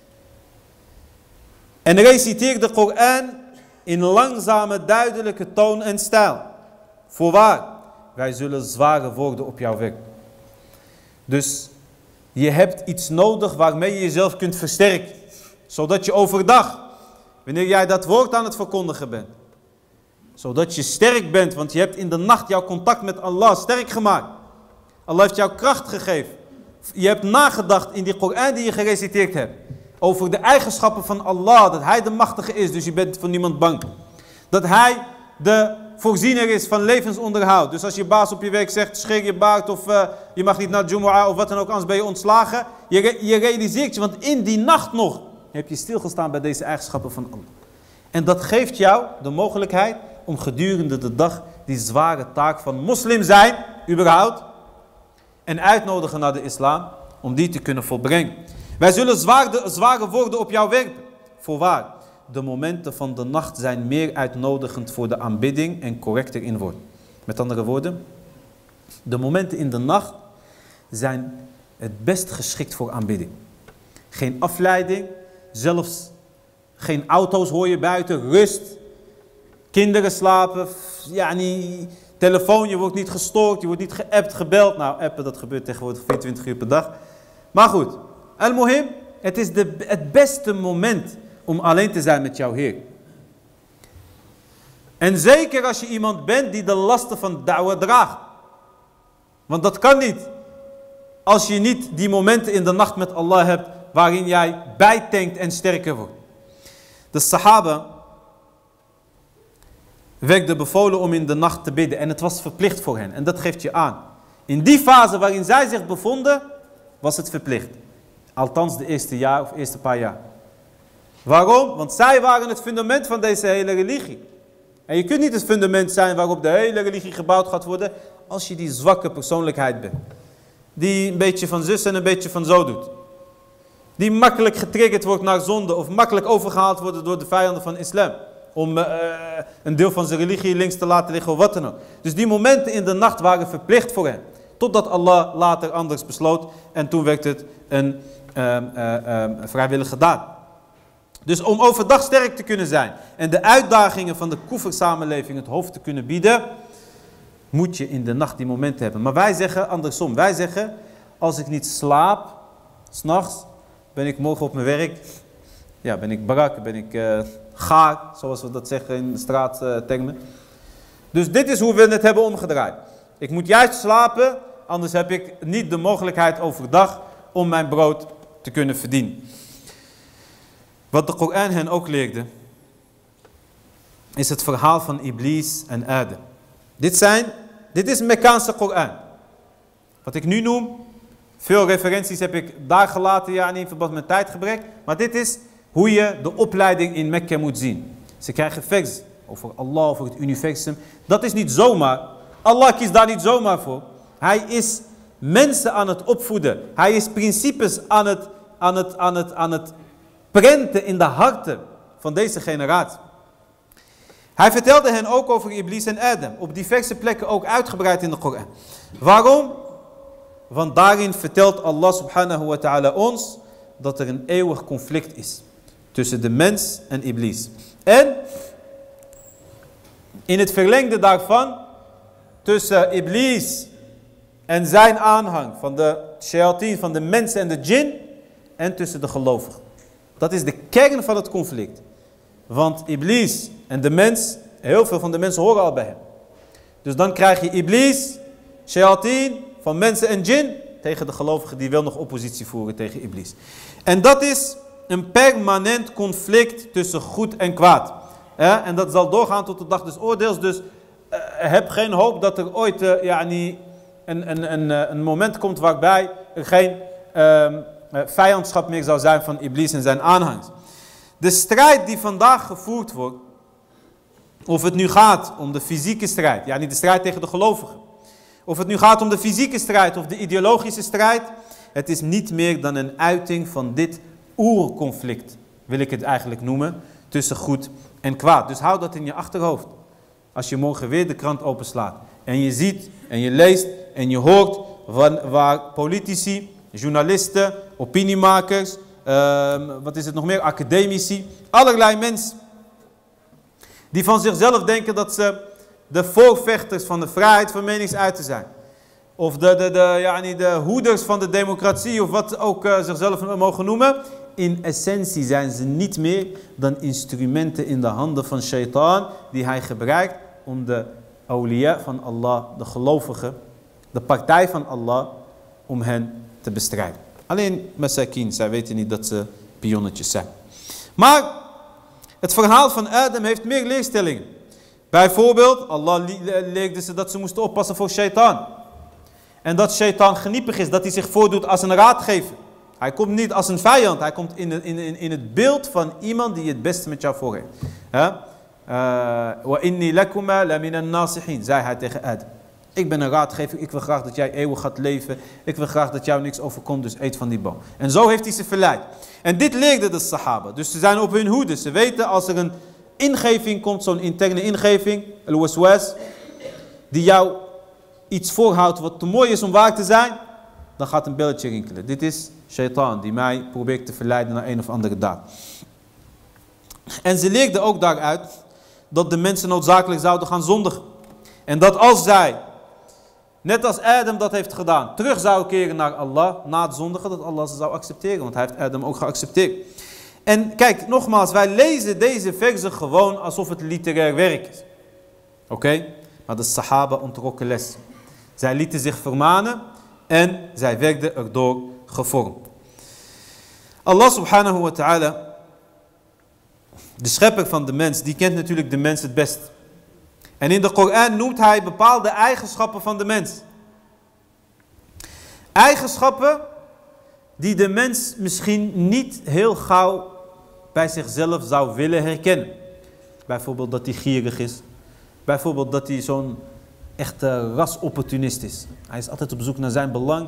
En reciteer de Koran in langzame, duidelijke toon en stijl. Voorwaar, wij zullen zware woorden op jou werken. Dus je hebt iets nodig waarmee je jezelf kunt versterken. Zodat je overdag, wanneer jij dat woord aan het verkondigen bent, zodat je sterk bent, want je hebt in de nacht jouw contact met Allah sterk gemaakt. Allah heeft jou kracht gegeven. Je hebt nagedacht in die Koran die je gereciteerd hebt. Over de eigenschappen van Allah. Dat Hij de machtige is, dus je bent voor niemand bang. Dat Hij de voorziener is van levensonderhoud. Dus als je baas op je werk zegt, scheer je baard of je mag niet naar Jumu'ah of wat dan ook, anders ben je ontslagen. Je realiseert je, want in die nacht nog heb je stilgestaan bij deze eigenschappen van Allah. En dat geeft jou de mogelijkheid om gedurende de dag die zware taak van moslim zijn, überhaupt, en uitnodigen naar de islam, om die te kunnen volbrengen. Wij zullen zware woorden op jou werpen. Voorwaar, de momenten van de nacht zijn meer uitnodigend voor de aanbidding en correcter in woord. Met andere woorden, de momenten in de nacht zijn het best geschikt voor aanbidding. Geen afleiding, zelfs geen auto's hoor je buiten, rust. Kinderen slapen, telefoon, je wordt niet gestoord, je wordt niet geappt, gebeld. Nou, appen, dat gebeurt tegenwoordig 24 uur per dag. Maar goed, al-muhim, het is het beste moment om alleen te zijn met jouw Heer. En zeker als je iemand bent die de lasten van da'wah draagt. Want dat kan niet als je niet die momenten in de nacht met Allah hebt waarin jij bijtankt en sterker wordt. De Sahaba werd bevolen om in de nacht te bidden en het was verplicht voor hen. En dat geeft je aan. In die fase waarin zij zich bevonden, was het verplicht. Althans de eerste paar jaar. Waarom? Want zij waren het fundament van deze hele religie. En je kunt niet het fundament zijn waarop de hele religie gebouwd gaat worden als je die zwakke persoonlijkheid bent. Die een beetje van zus en een beetje van zo doet. Die makkelijk getriggerd wordt naar zonde of makkelijk overgehaald wordt door de vijanden van islam. Om een deel van zijn religie links te laten liggen of wat dan ook. Dus die momenten in de nacht waren verplicht voor hen. Totdat Allah later anders besloot en toen werd het een vrijwillige daad. Dus om overdag sterk te kunnen zijn en de uitdagingen van de koeversamenleving het hoofd te kunnen bieden, moet je in de nacht die momenten hebben. Maar wij zeggen andersom. Wij zeggen, als ik niet slaap, 's nachts, ben ik morgen op mijn werk. Ja, ben ik barak, ben ik gaar, zoals we dat zeggen in de straattermen. Dus dit is hoe we het hebben omgedraaid. Ik moet juist slapen, anders heb ik niet de mogelijkheid overdag om mijn brood te kunnen verdienen. Wat de Koran hen ook leerde, is het verhaal van Iblis en Adam. Dit is Mekkaanse Koran. Wat ik nu noem, veel referenties heb ik daar gelaten, in verband met tijdgebrek. Maar dit is hoe je de opleiding in Mekka moet zien. Ze krijgen vers over Allah, over het universum. Dat is niet zomaar. Allah kiest daar niet zomaar voor. Hij is mensen aan het opvoeden. Hij is principes aan het prenten in de harten van deze generatie. Hij vertelde hen ook over Iblis en Adam. Op diverse plekken ook uitgebreid in de Koran. Waarom? Want daarin vertelt Allah subhanahu wa ta'ala ons dat er een eeuwig conflict is tussen de mens en Iblis. En in het verlengde daarvan tussen Iblis en zijn aanhang, van de shayateen, van de mensen en de djinn, en tussen de gelovigen. Dat is de kern van het conflict. Want Iblis en de mens, heel veel van de mensen horen al bij hem. Dus dan krijg je Iblis, shayateen, van mensen en djinn, tegen de gelovigen die wel nog oppositie voeren tegen Iblis. En dat is een permanent conflict tussen goed en kwaad. En dat zal doorgaan tot de dag des oordeels. Dus heb geen hoop dat er ooit een moment komt waarbij er geen vijandschap meer zou zijn van Iblis en zijn aanhangers. De strijd die vandaag gevoerd wordt, of het nu gaat om de fysieke strijd, ja, niet de strijd tegen de gelovigen, of het nu gaat om de fysieke strijd of de ideologische strijd, het is niet meer dan een uiting van dit oerconflict, wil ik het eigenlijk noemen, tussen goed en kwaad. Dus hou dat in je achterhoofd. Als je morgen weer de krant openslaat en je ziet en je leest en je hoort waar politici, journalisten, opiniemakers, wat is het nog meer, academici, allerlei mensen die van zichzelf denken dat ze de voorvechters van de vrijheid van meningsuiten zijn. Of de hoeders van de democratie, of wat ook zichzelf mogen noemen. In essentie zijn ze niet meer dan instrumenten in de handen van shaitaan, die hij gebruikt om de awliya van Allah, de gelovigen, de partij van Allah, om hen te bestrijden. Alleen masakin, zij weten niet dat ze pionnetjes zijn. Maar het verhaal van Adam heeft meer leerstellingen. Bijvoorbeeld, Allah leerde ze dat ze moesten oppassen voor shaitaan. En dat shaitaan geniepig is, dat hij zich voordoet als een raadgever. Hij komt niet als een vijand, hij komt in het beeld van iemand die het beste met jou voor heeft. Wa inni lakuma la minan nasihin, zei hij tegen Adam. Ik ben een raadgever, ik wil graag dat jij eeuwig gaat leven. Ik wil graag dat jou niks overkomt, dus eet van die boom. En zo heeft hij ze verleid. En dit leerde de sahaba. Dus ze zijn op hun hoede. Ze weten als er een ingeving komt, zo'n interne ingeving, al-waswas, die jou iets voorhoudt wat te mooi is om waar te zijn, dan gaat een belletje rinkelen. Dit is shaitaan die mij probeert te verleiden naar een of andere daad. En ze leerden ook daaruit dat de mensen noodzakelijk zouden gaan zondigen. En dat als zij, net als Adam dat heeft gedaan, terug zouden keren naar Allah na het zondigen, dat Allah ze zou accepteren. Want hij heeft Adam ook geaccepteerd. En kijk, nogmaals, wij lezen deze verzen gewoon alsof het literair werk is. Oké? Maar de sahaba ontrokken les. Zij lieten zich vermanen en zij werden erdoor gevormd. Allah subhanahu wa ta'ala, de schepper van de mens, die kent natuurlijk de mens het best. En in de Koran noemt hij bepaalde eigenschappen van de mens. Eigenschappen die de mens misschien niet heel gauw bij zichzelf zou willen herkennen. Bijvoorbeeld dat hij gierig is. Bijvoorbeeld dat hij zo'n echte rasopportunist is. Hij is altijd op zoek naar zijn belang.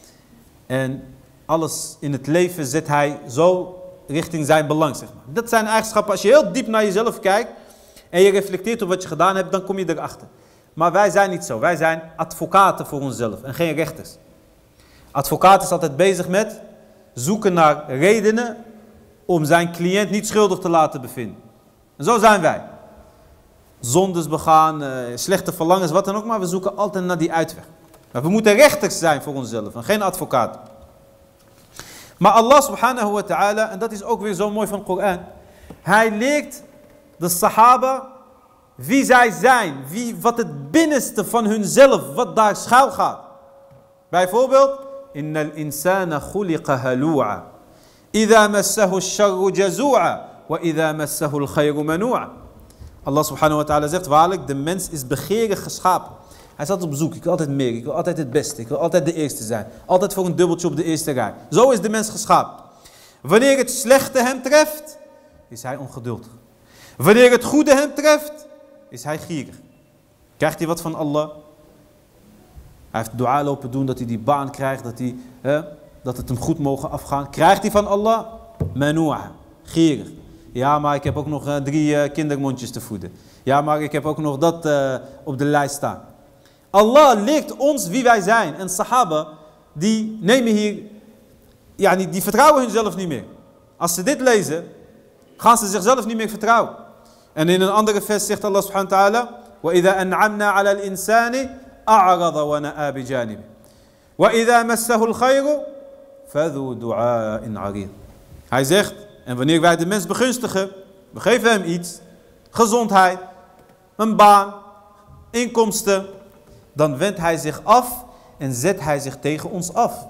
En alles in het leven zet hij zo richting zijn belang, zeg maar. Dat zijn eigenschappen, als je heel diep naar jezelf kijkt en je reflecteert op wat je gedaan hebt, dan kom je erachter. Maar wij zijn niet zo. Wij zijn advocaten voor onszelf en geen rechters. Advocaat is altijd bezig met zoeken naar redenen om zijn cliënt niet schuldig te laten bevinden. En zo zijn wij. Zondes begaan, slechte verlangens, wat dan ook, maar we zoeken altijd naar die uitweg. Maar we moeten rechters zijn voor onszelf en geen advocaat. Maar Allah subhanahu wa ta'ala, en dat is ook weer zo mooi van de Koran, hij leert de sahaba wie zij zijn, wat het binnenste van hunzelf, wat daar schuil gaat. Bijvoorbeeld, innal insana khuliqa halu'a, idha massahu ash-sharru jazu'a, wa idha massahu al-khayru manu'a. Allah subhanahu wa ta'ala zegt, waarlijk, de mens is begeerig geschapen. Hij staat op zoek, ik wil altijd meer, ik wil altijd het beste, ik wil altijd de eerste zijn. Altijd voor een dubbeltje op de eerste rij. Zo is de mens geschapen. Wanneer het slechte hem treft, is hij ongeduldig. Wanneer het goede hem treft, is hij gierig. Krijgt hij wat van Allah? Hij heeft dua lopen doen dat hij die baan krijgt, dat het hem goed mogen afgaan. Krijgt hij van Allah? Manu'a, gierig. Ja, maar ik heb ook nog 3 kindermondjes te voeden. Ja, maar ik heb ook nog dat op de lijst staan. Allah leert ons wie wij zijn. En sahaba, die nemen hier, die vertrouwen hunzelf niet meer. Als ze dit lezen, gaan ze zichzelf niet meer vertrouwen. En in een andere vers zegt Allah subhanahu wa ta'ala, وَإِذَا أَنْعَمْنَا عَلَى الْإِنسَانِ أَعْرَضَ وَنَأَى بِجَانِبِ. وَإِذَا مَسَّهُ الْخَيْرُ فَذُو دُعَاءٍ عَرِيضٍ. Hij zegt, en wanneer wij de mens begunstigen, we geven hem iets, gezondheid, een baan, inkomsten, dan wendt hij zich af en zet hij zich tegen ons af.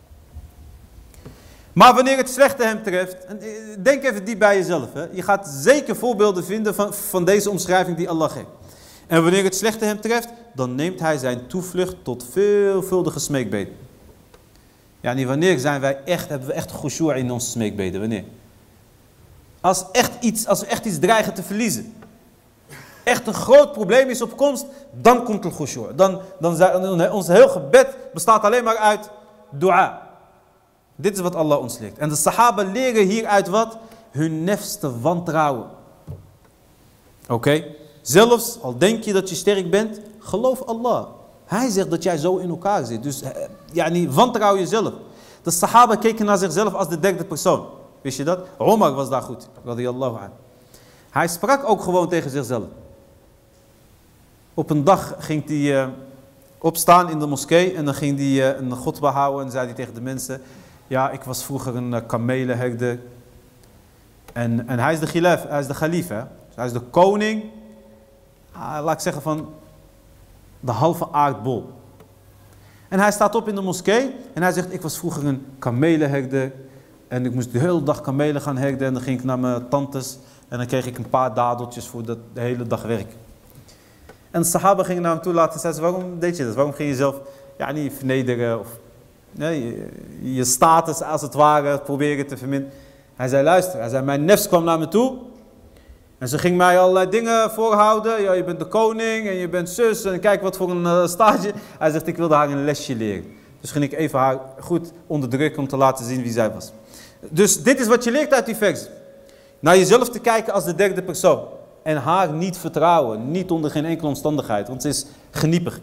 Maar wanneer het slechte hem treft, denk even diep bij jezelf. Hè? Je gaat zeker voorbeelden vinden van deze omschrijving die Allah geeft. En wanneer het slechte hem treft, dan neemt hij zijn toevlucht tot veelvuldige smeekbeden. Ja, niet wanneer hebben we echt khushu' in onze smeekbeden? Wanneer? Als we echt iets dreigen te verliezen. Echt een groot probleem is op komst, dan komt er khushu'. Dan ons heel gebed bestaat alleen maar uit dua. Dit is wat Allah ons leert. En de sahaba leren hieruit wat? Hun nefs te wantrouwen. Oké? Zelfs al denk je dat je sterk bent, geloof Allah. Hij zegt dat jij zo in elkaar zit. Dus wantrouw jezelf. De sahaba keken naar zichzelf als de derde persoon. Wist je dat? Omar was daar goed. Radiyallahu anhu. Hij sprak ook gewoon tegen zichzelf. Op een dag ging hij opstaan in de moskee en dan ging hij een khutbah houden en zei hij tegen de mensen: ja, ik was vroeger een kamelenherder. En hij is de khilaf, hij is de khalif. Hè? Dus hij is de koning, laat ik zeggen van de halve aardbol. En hij staat op in de moskee en hij zegt: ik was vroeger een kamelenherder. En ik moest de hele dag kamelen gaan herden en dan ging ik naar mijn tantes. En dan kreeg ik een paar dadeltjes voor de hele dag werk. En de sahaba gingen naar hem toe laten en zeiden: waarom deed je dat? Waarom ging je jezelf niet vernederen of je status als het ware proberen te verminderen? Hij zei: luister, mijn nefs kwam naar me toe. En ze ging mij allerlei dingen voorhouden. Ja, je bent de koning en je bent zus en kijk wat voor een stage. Hij zegt: ik wilde haar een lesje leren. Dus ging ik even haar goed onderdrukken om te laten zien wie zij was. Dus dit is wat je leert uit die vers. Naar jezelf te kijken als de derde persoon. En haar niet vertrouwen. Niet onder geen enkele omstandigheid. Want ze is geniepig.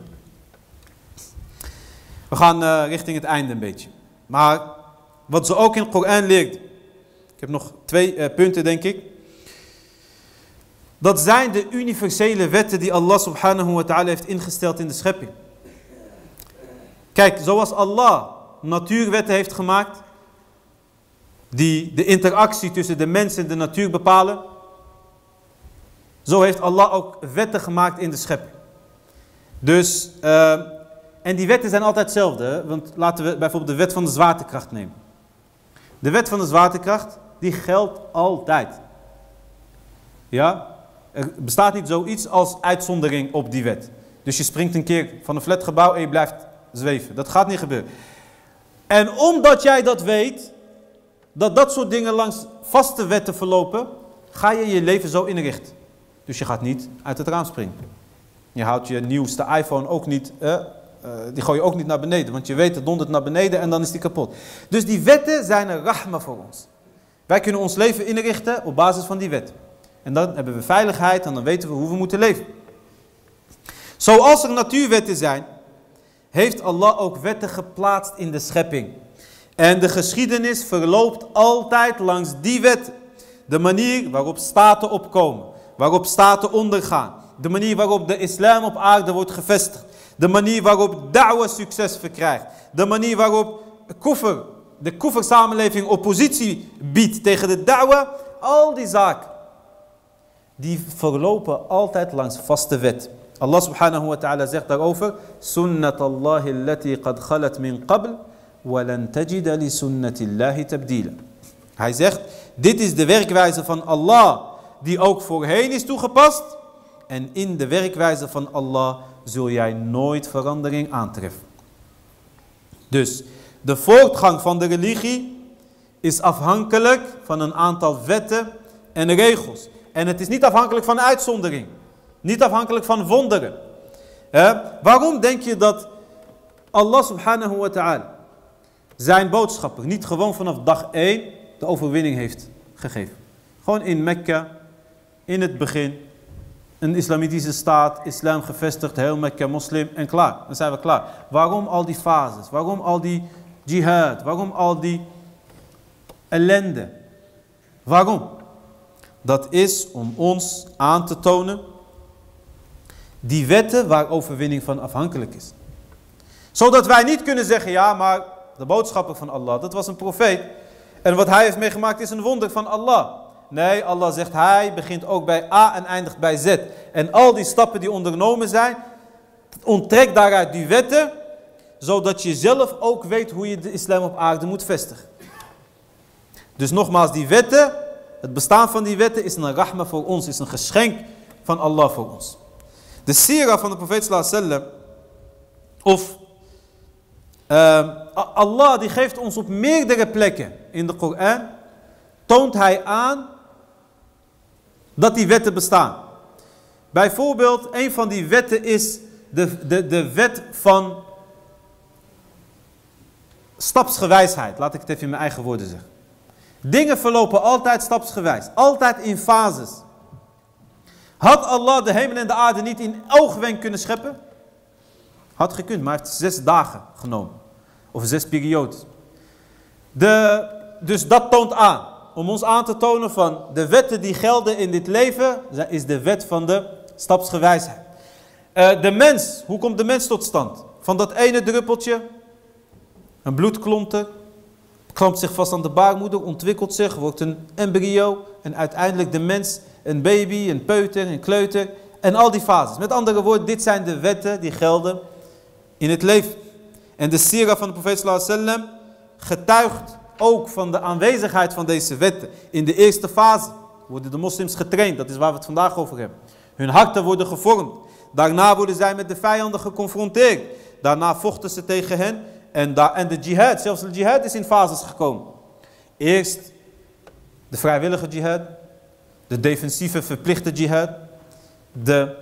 We gaan richting het einde een beetje. Maar wat ze ook in het Koran leert. Ik heb nog 2 punten denk ik. Dat zijn de universele wetten die Allah subhanahu wa ta'ala heeft ingesteld in de schepping. Kijk, zoals Allah natuurwetten heeft gemaakt. Die de interactie tussen de mens en de natuur bepalen. Zo heeft Allah ook wetten gemaakt in de schepping. Dus, en die wetten zijn altijd hetzelfde. Hè? Want laten we bijvoorbeeld de wet van de zwaartekracht nemen. De wet van de zwaartekracht, die geldt altijd. Ja? Er bestaat niet zoiets als uitzondering op die wet. Dus je springt een keer van een flatgebouw en je blijft zweven. Dat gaat niet gebeuren. En omdat jij dat weet, dat soort dingen langs vaste wetten verlopen, ga je je leven zo inrichten. Dus je gaat niet uit het raam springen. Je houdt je nieuwste iPhone ook niet, die gooi je ook niet naar beneden. Want je weet, het dondert naar beneden en dan is die kapot. Dus die wetten zijn een rahma voor ons. Wij kunnen ons leven inrichten op basis van die wet. En dan hebben we veiligheid en dan weten we hoe we moeten leven. Zoals er natuurwetten zijn, heeft Allah ook wetten geplaatst in de schepping. En de geschiedenis verloopt altijd langs die wet. De manier waarop staten opkomen. Waarop staten ondergaan. De manier waarop de islam op aarde wordt gevestigd. De manier waarop da'wa succes verkrijgt. De manier waarop de kuffer-samenleving oppositie biedt tegen de da'wa. Al die zaken. Die verlopen altijd langs vaste wet. Allah subhanahu wa ta'ala zegt daarover: Sunnatallahi allati qad khalat min qabl. وَلَنْ تَجِدَ لِسُنَّةِ اللَّهِ تَبْدِيلًا. Hij zegt, dit is de werkwijze van Allah, die ook voorheen is toegepast. En in de werkwijze van Allah zul jij nooit verandering aantreffen. Dus de voortgang van de religie is afhankelijk van een aantal wetten en regels. En het is niet afhankelijk van uitzondering. Niet afhankelijk van wonderen. Waarom denk je dat Allah subhanahu wa ta'ala zijn boodschapper niet gewoon vanaf dag 1 de overwinning heeft gegeven? Gewoon in Mekka, in het begin, een islamitische staat, islam gevestigd, heel Mekka moslim en klaar. Dan zijn we klaar. Waarom al die fases? Waarom al die jihad? Waarom al die ellende? Waarom? Dat is om ons aan te tonen die wetten waar overwinning van afhankelijk is. Zodat wij niet kunnen zeggen, ja, maar de boodschapper van Allah, dat was een profeet. En wat hij heeft meegemaakt is een wonder van Allah. Nee, Allah zegt, hij begint ook bij A en eindigt bij Z. En al die stappen die ondernomen zijn, onttrek daaruit die wetten, zodat je zelf ook weet hoe je de islam op aarde moet vestigen. Dus nogmaals, die wetten, het bestaan van die wetten is een rahma voor ons, is een geschenk van Allah voor ons. De sira van de profeet sallallahu alaihi wasallam, of Allah die geeft ons op meerdere plekken in de Koran, toont hij aan dat die wetten bestaan. Bijvoorbeeld, een van die wetten is de wet van stapsgewijsheid. Laat ik het even in mijn eigen woorden zeggen. Dingen verlopen altijd stapsgewijs. Altijd in fases. Had Allah de hemel en de aarde niet in oogwenk kunnen scheppen? Had gekund, maar hij heeft 6 dagen genomen. Of 6 periodes. Dus dat toont aan. Om ons aan te tonen van de wetten die gelden in dit leven, is de wet van de stapsgewijsheid. De mens, hoe komt de mens tot stand? Van dat ene druppeltje, een bloedklonte, klampt zich vast aan de baarmoeder, ontwikkelt zich, wordt een embryo en uiteindelijk de mens, een baby, een peuter, een kleuter en al die fases. Met andere woorden, dit zijn de wetten die gelden in het leven. En de sira van de profeet sallallahu alaihi wasallam getuigt ook van de aanwezigheid van deze wetten. In de eerste fase worden de moslims getraind, dat is waar we het vandaag over hebben. Hun harten worden gevormd. Daarna worden zij met de vijanden geconfronteerd. Daarna vochten ze tegen hen. En de jihad, zelfs de jihad is in fases gekomen. Eerst de vrijwillige jihad. De defensieve verplichte jihad. De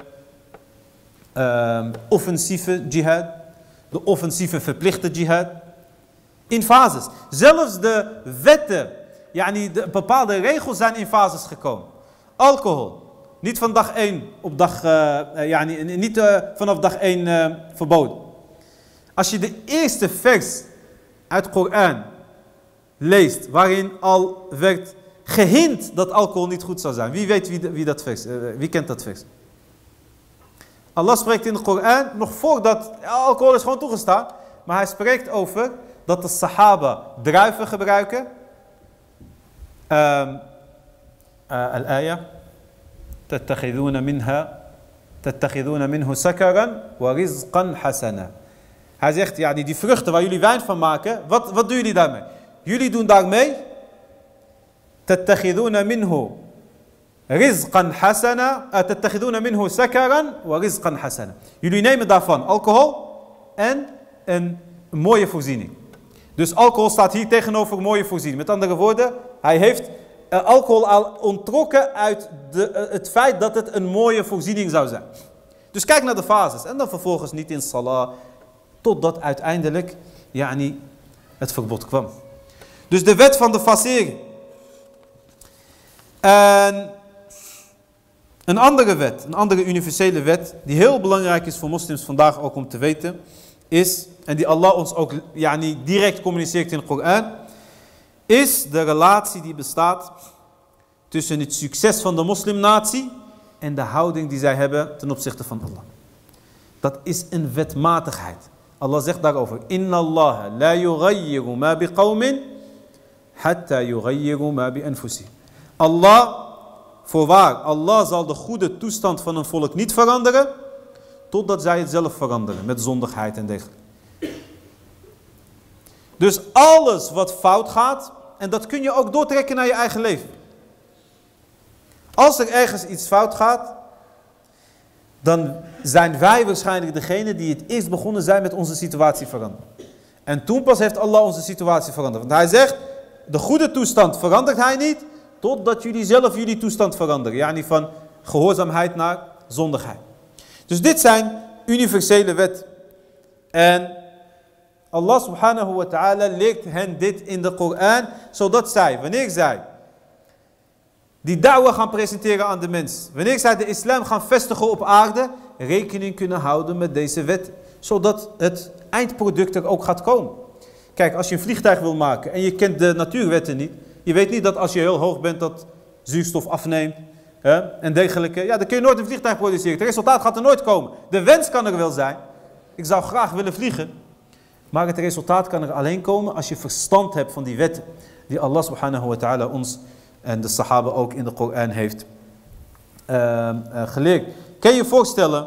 offensieve jihad. De offensieve verplichte jihad. In fases. Zelfs de wetten, de bepaalde regels zijn in fases gekomen. Alcohol. Niet van dag 1 op dag, vanaf dag 1 verboden. Als je de eerste vers uit Koran leest, waarin al werd gehint dat alcohol niet goed zou zijn. Wie weet wie kent dat vers? Allah spreekt in de Koran, nog voordat alcohol is gewoon toegestaan, maar hij spreekt over dat de Sahaba druiven gebruiken. Al-ayah. تَتَّخِذُونَ مِنْهُ سَكَرًا وَرِزْقًا حَسَنًا. Hij zegt, die vruchten waar jullie wijn van maken, wat doen jullie daarmee? Jullie doen daarmee تَتَّخِذُونَ مِنْهُ رِزْقًا حَسَنًا تَتَّخِذُونَ مِنْهُ سَكَرًا وَرِزْقًا حَسَنًا. Jullie nemen daarvan alcohol en een mooie voorziening. Dus alcohol staat hier tegenover een mooie voorziening. Met andere woorden, hij heeft alcohol al onttrokken uit het feit dat het een mooie voorziening zou zijn. Dus kijk naar de fases. En dan vervolgens niet in salah. Totdat uiteindelijk het verbod kwam. Dus de wet van de fasering. En een andere wet, een andere universele wet, die heel belangrijk is voor moslims vandaag ook om te weten, is, en die Allah ons ook direct communiceert in de Koran, is de relatie die bestaat tussen het succes van de moslimnatie en de houding die zij hebben ten opzichte van Allah. Dat is een wetmatigheid. Allah zegt daarover, Inna Allah la yughayyiru ma biqawmin hatta yughayyiru ma bi anfusihim. Allah, voorwaar, Allah zal de goede toestand van een volk niet veranderen, totdat zij het zelf veranderen, met zondigheid en dergelijke. Dus alles wat fout gaat, en dat kun je ook doortrekken naar je eigen leven. Als er ergens iets fout gaat, dan zijn wij waarschijnlijk degene die het eerst begonnen zijn met onze situatie veranderen. En toen pas heeft Allah onze situatie veranderd. Want hij zegt, de goede toestand verandert hij niet, totdat jullie zelf jullie toestand veranderen. Van gehoorzaamheid naar zondigheid. Dus dit zijn universele wetten. En Allah subhanahu wa ta'ala leert hen dit in de Koran, zodat zij, wanneer zij die da'wah gaan presenteren aan de mens, wanneer zij de islam gaan vestigen op aarde, rekening kunnen houden met deze wet, zodat het eindproduct er ook gaat komen. Kijk, als je een vliegtuig wil maken en je kent de natuurwetten niet, je weet niet dat als je heel hoog bent dat zuurstof afneemt en dergelijke, dan kun je nooit een vliegtuig produceren. Het resultaat gaat er nooit komen. De wens kan er wel zijn. Ik zou graag willen vliegen. Maar het resultaat kan er alleen komen als je verstand hebt van die wetten die Allah subhanahu wa ta'ala ons en de sahaba ook in de Koran heeft geleerd. Kan je je voorstellen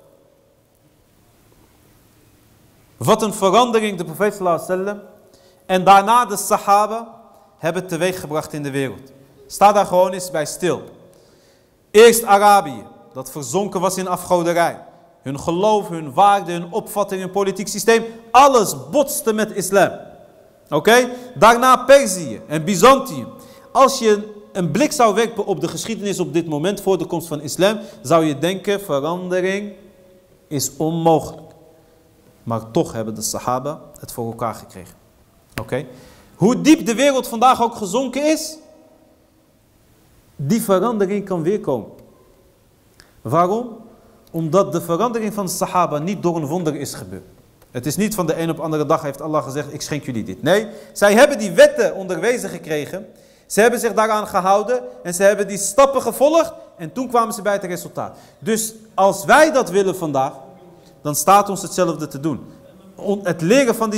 wat een verandering de profeet sallallahu alaihi wasallam en daarna de sahaba hebben teweeggebracht in de wereld. Sta daar gewoon eens bij stil. Eerst Arabië, dat verzonken was in afgoderij. Hun geloof, hun waarden, hun opvatting, hun politiek systeem. Alles botste met islam. Oké? Daarna Perzië en Byzantium. Als je een blik zou werpen op de geschiedenis op dit moment voor de komst van islam, zou je denken, verandering is onmogelijk. Maar toch hebben de sahaba het voor elkaar gekregen. Oké? Hoe diep de wereld vandaag ook gezonken is, die verandering kan weer komen. Waarom? Omdat de verandering van de sahaba niet door een wonder is gebeurd. Het is niet van de een op de andere dag heeft Allah gezegd, ik schenk jullie dit. Nee, zij hebben die wetten onderwezen gekregen. Ze hebben zich daaraan gehouden en ze hebben die stappen gevolgd en toen kwamen ze bij het resultaat. Dus als wij dat willen vandaag, dan staat ons hetzelfde te doen. Het leren van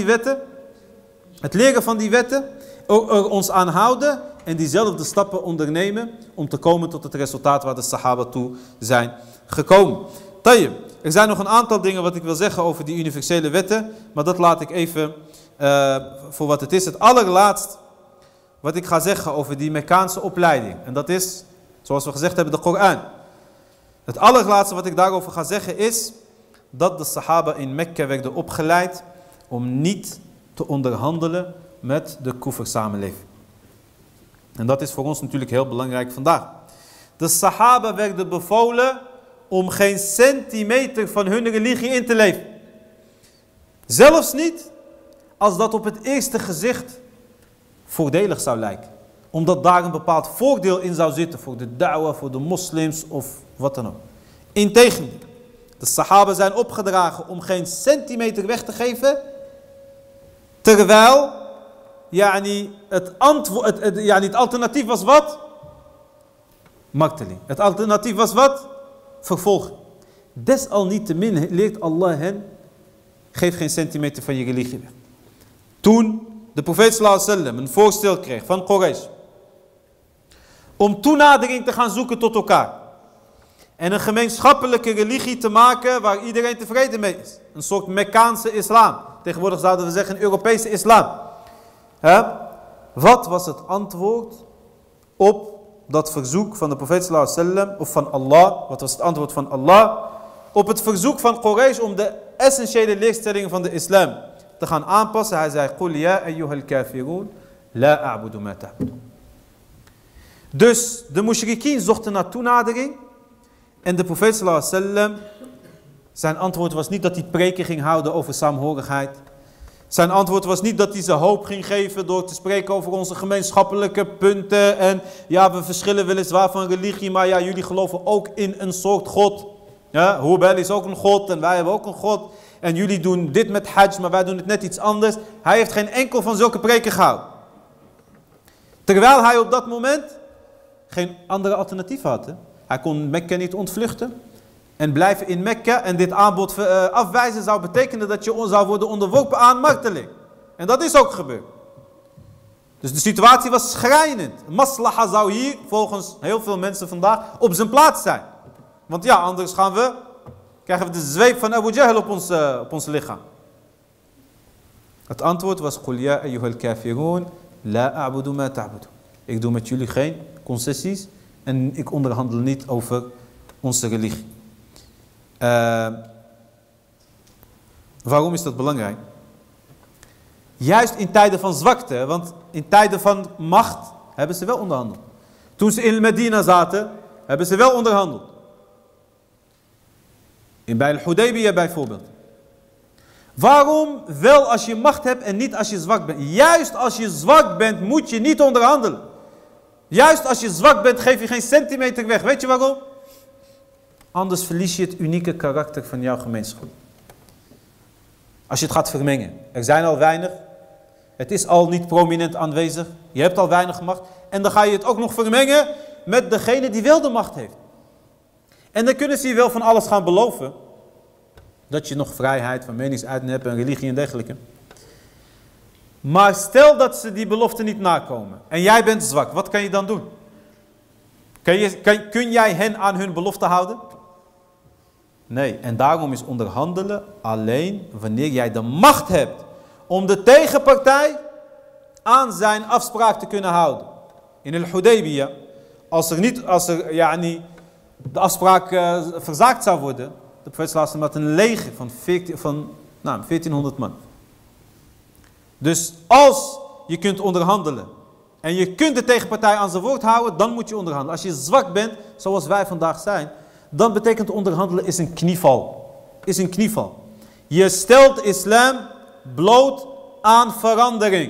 die wetten, er ons aan houden en diezelfde stappen ondernemen om te komen tot het resultaat waar de sahaba toe zijn gekomen. Tayyib, er zijn nog een aantal dingen wat ik wil zeggen over die universele wetten, maar dat laat ik even voor wat het is. Het allerlaatst wat ik ga zeggen over die Mekkaanse opleiding, en dat is, zoals we gezegd hebben, de Koran. Het allerlaatste wat ik daarover ga zeggen is dat de sahaba in Mekka werden opgeleid om niet te onderhandelen met de kufr-samenleving. En dat is voor ons natuurlijk heel belangrijk vandaag. De sahaba werden bevolen om geen centimeter van hun religie in te leven. Zelfs niet als dat op het eerste gezicht voordelig zou lijken. Omdat daar een bepaald voordeel in zou zitten voor de da'wa, voor de moslims of wat dan ook. Integendeel, de sahaba zijn opgedragen om geen centimeter weg te geven, terwijl het alternatief was wat? Marteling. Het alternatief was wat? Vervolging. Desalniettemin leert Allah hen, geef geen centimeter van je religie weg. Toen de profeet sallallahu alaihi wasallam een voorstel kreeg van Quraysh om toenadering te gaan zoeken tot elkaar en een gemeenschappelijke religie te maken waar iedereen tevreden mee is. Een soort Mekkaanse islam. Tegenwoordig zouden we zeggen een Europese islam. Wat was het antwoord op dat verzoek van de profeet sallallahu alaihi wasallam of van Allah? Wat was het antwoord van Allah op het verzoek van Quraysh om de essentiële leerstellingen van de islam te gaan aanpassen? Hij zei, Qul ya ayyuhal kafirun, la a'budu ma ta'budun. Dus de mushrikien zochten naar toenadering en de profeet sallallahu alaihi wasallam, zijn antwoord was niet dat hij preken ging houden over saamhorigheid. Zijn antwoord was niet dat hij ze hoop ging geven door te spreken over onze gemeenschappelijke punten. En ja, we verschillen weliswaar van religie, maar ja, jullie geloven ook in een soort God. Ja, Hubal is ook een God en wij hebben ook een God. En jullie doen dit met hajj, maar wij doen het net iets anders. Hij heeft geen enkel van zulke preken gehouden. Terwijl hij op dat moment geen andere alternatief had. Hè? Hij kon Mekka niet ontvluchten. En blijven in Mekka en dit aanbod afwijzen zou betekenen dat je zou worden onderworpen aan marteling. En dat is ook gebeurd. Dus de situatie was schrijnend. Maslaha zou hier volgens heel veel mensen vandaag op zijn plaats zijn. Want ja, anders krijgen we de zweep van Abu Jahl op ons lichaam. Het antwoord was, Qul ya ayyuhal kafirun, la a'budu ma ta'budu. Ik doe met jullie geen concessies en ik onderhandel niet over onze religie. Waarom is dat belangrijk? Juist in tijden van zwakte, want in tijden van macht hebben ze wel onderhandeld. Toen ze in Medina zaten, hebben ze wel onderhandeld. Bij Al-Hudaybiyah bijvoorbeeld. Waarom wel als je macht hebt en niet als je zwak bent? Juist als je zwak bent moet je niet onderhandelen. Juist als je zwak bent geef je geen centimeter weg. Weet je waarom? Anders verlies je het unieke karakter van jouw gemeenschap. Als je het gaat vermengen. Er zijn al weinig. Het is al niet prominent aanwezig. Je hebt al weinig macht. En dan ga je het ook nog vermengen met degene die wel de macht heeft. En dan kunnen ze je wel van alles gaan beloven. Dat je nog vrijheid van meningsuiting hebt en religie en dergelijke. Maar stel dat ze die belofte niet nakomen. En jij bent zwak. Wat kan je dan doen? Kun jij hen aan hun belofte houden? Nee. En daarom is onderhandelen alleen wanneer jij de macht hebt om de tegenpartij aan zijn afspraak te kunnen houden. In al-Hudaybiyah, als de afspraak verzaakt zou worden, de profeet had een leger van 1400 man. Dus als je kunt onderhandelen en je kunt de tegenpartij aan zijn woord houden, dan moet je onderhandelen. Als je zwak bent, zoals wij vandaag zijn, dan betekent onderhandelen is een knieval. Is een knieval. Je stelt islam bloot aan verandering.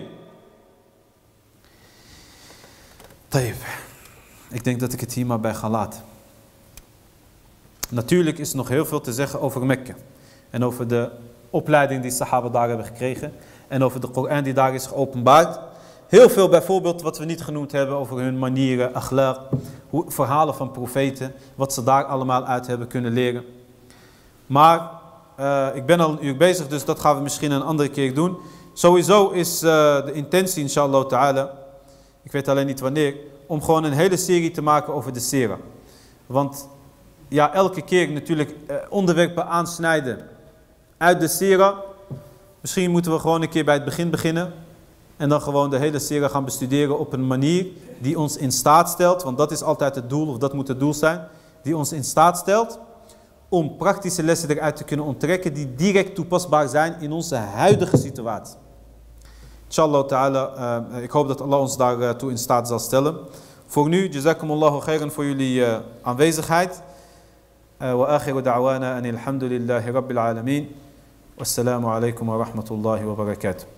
Tayyip. Ik denk dat ik het hier maar bij ga laten. Natuurlijk is er nog heel veel te zeggen over Mekka. En over de opleiding die Sahaba daar hebben gekregen. En over de Koran die daar is geopenbaard. Heel veel bijvoorbeeld wat we niet genoemd hebben over hun manieren, akhlaq, verhalen van profeten. Wat ze daar allemaal uit hebben kunnen leren. Maar ik ben al een uur bezig, dus dat gaan we misschien een andere keer doen. Sowieso is de intentie, inshallah ta'ala, ik weet alleen niet wanneer, om gewoon een hele serie te maken over de sira. Want ja, elke keer natuurlijk onderwerpen aansnijden uit de sira. Misschien moeten we gewoon een keer bij het begin beginnen. En dan gewoon de hele sira gaan bestuderen op een manier die ons in staat stelt. Want dat is altijd het doel, of dat moet het doel zijn. Die ons in staat stelt om praktische lessen eruit te kunnen onttrekken die direct toepasbaar zijn in onze huidige situatie. Inshallah ta'ala, ik hoop dat Allah ons daartoe in staat zal stellen. Voor nu, jazakumullahu khairan voor jullie aanwezigheid. Wa akhiru da'wana anil hamdulillahi rabbil alamin. Wassalamu alaikum wa rahmatullahi wa barakatuh.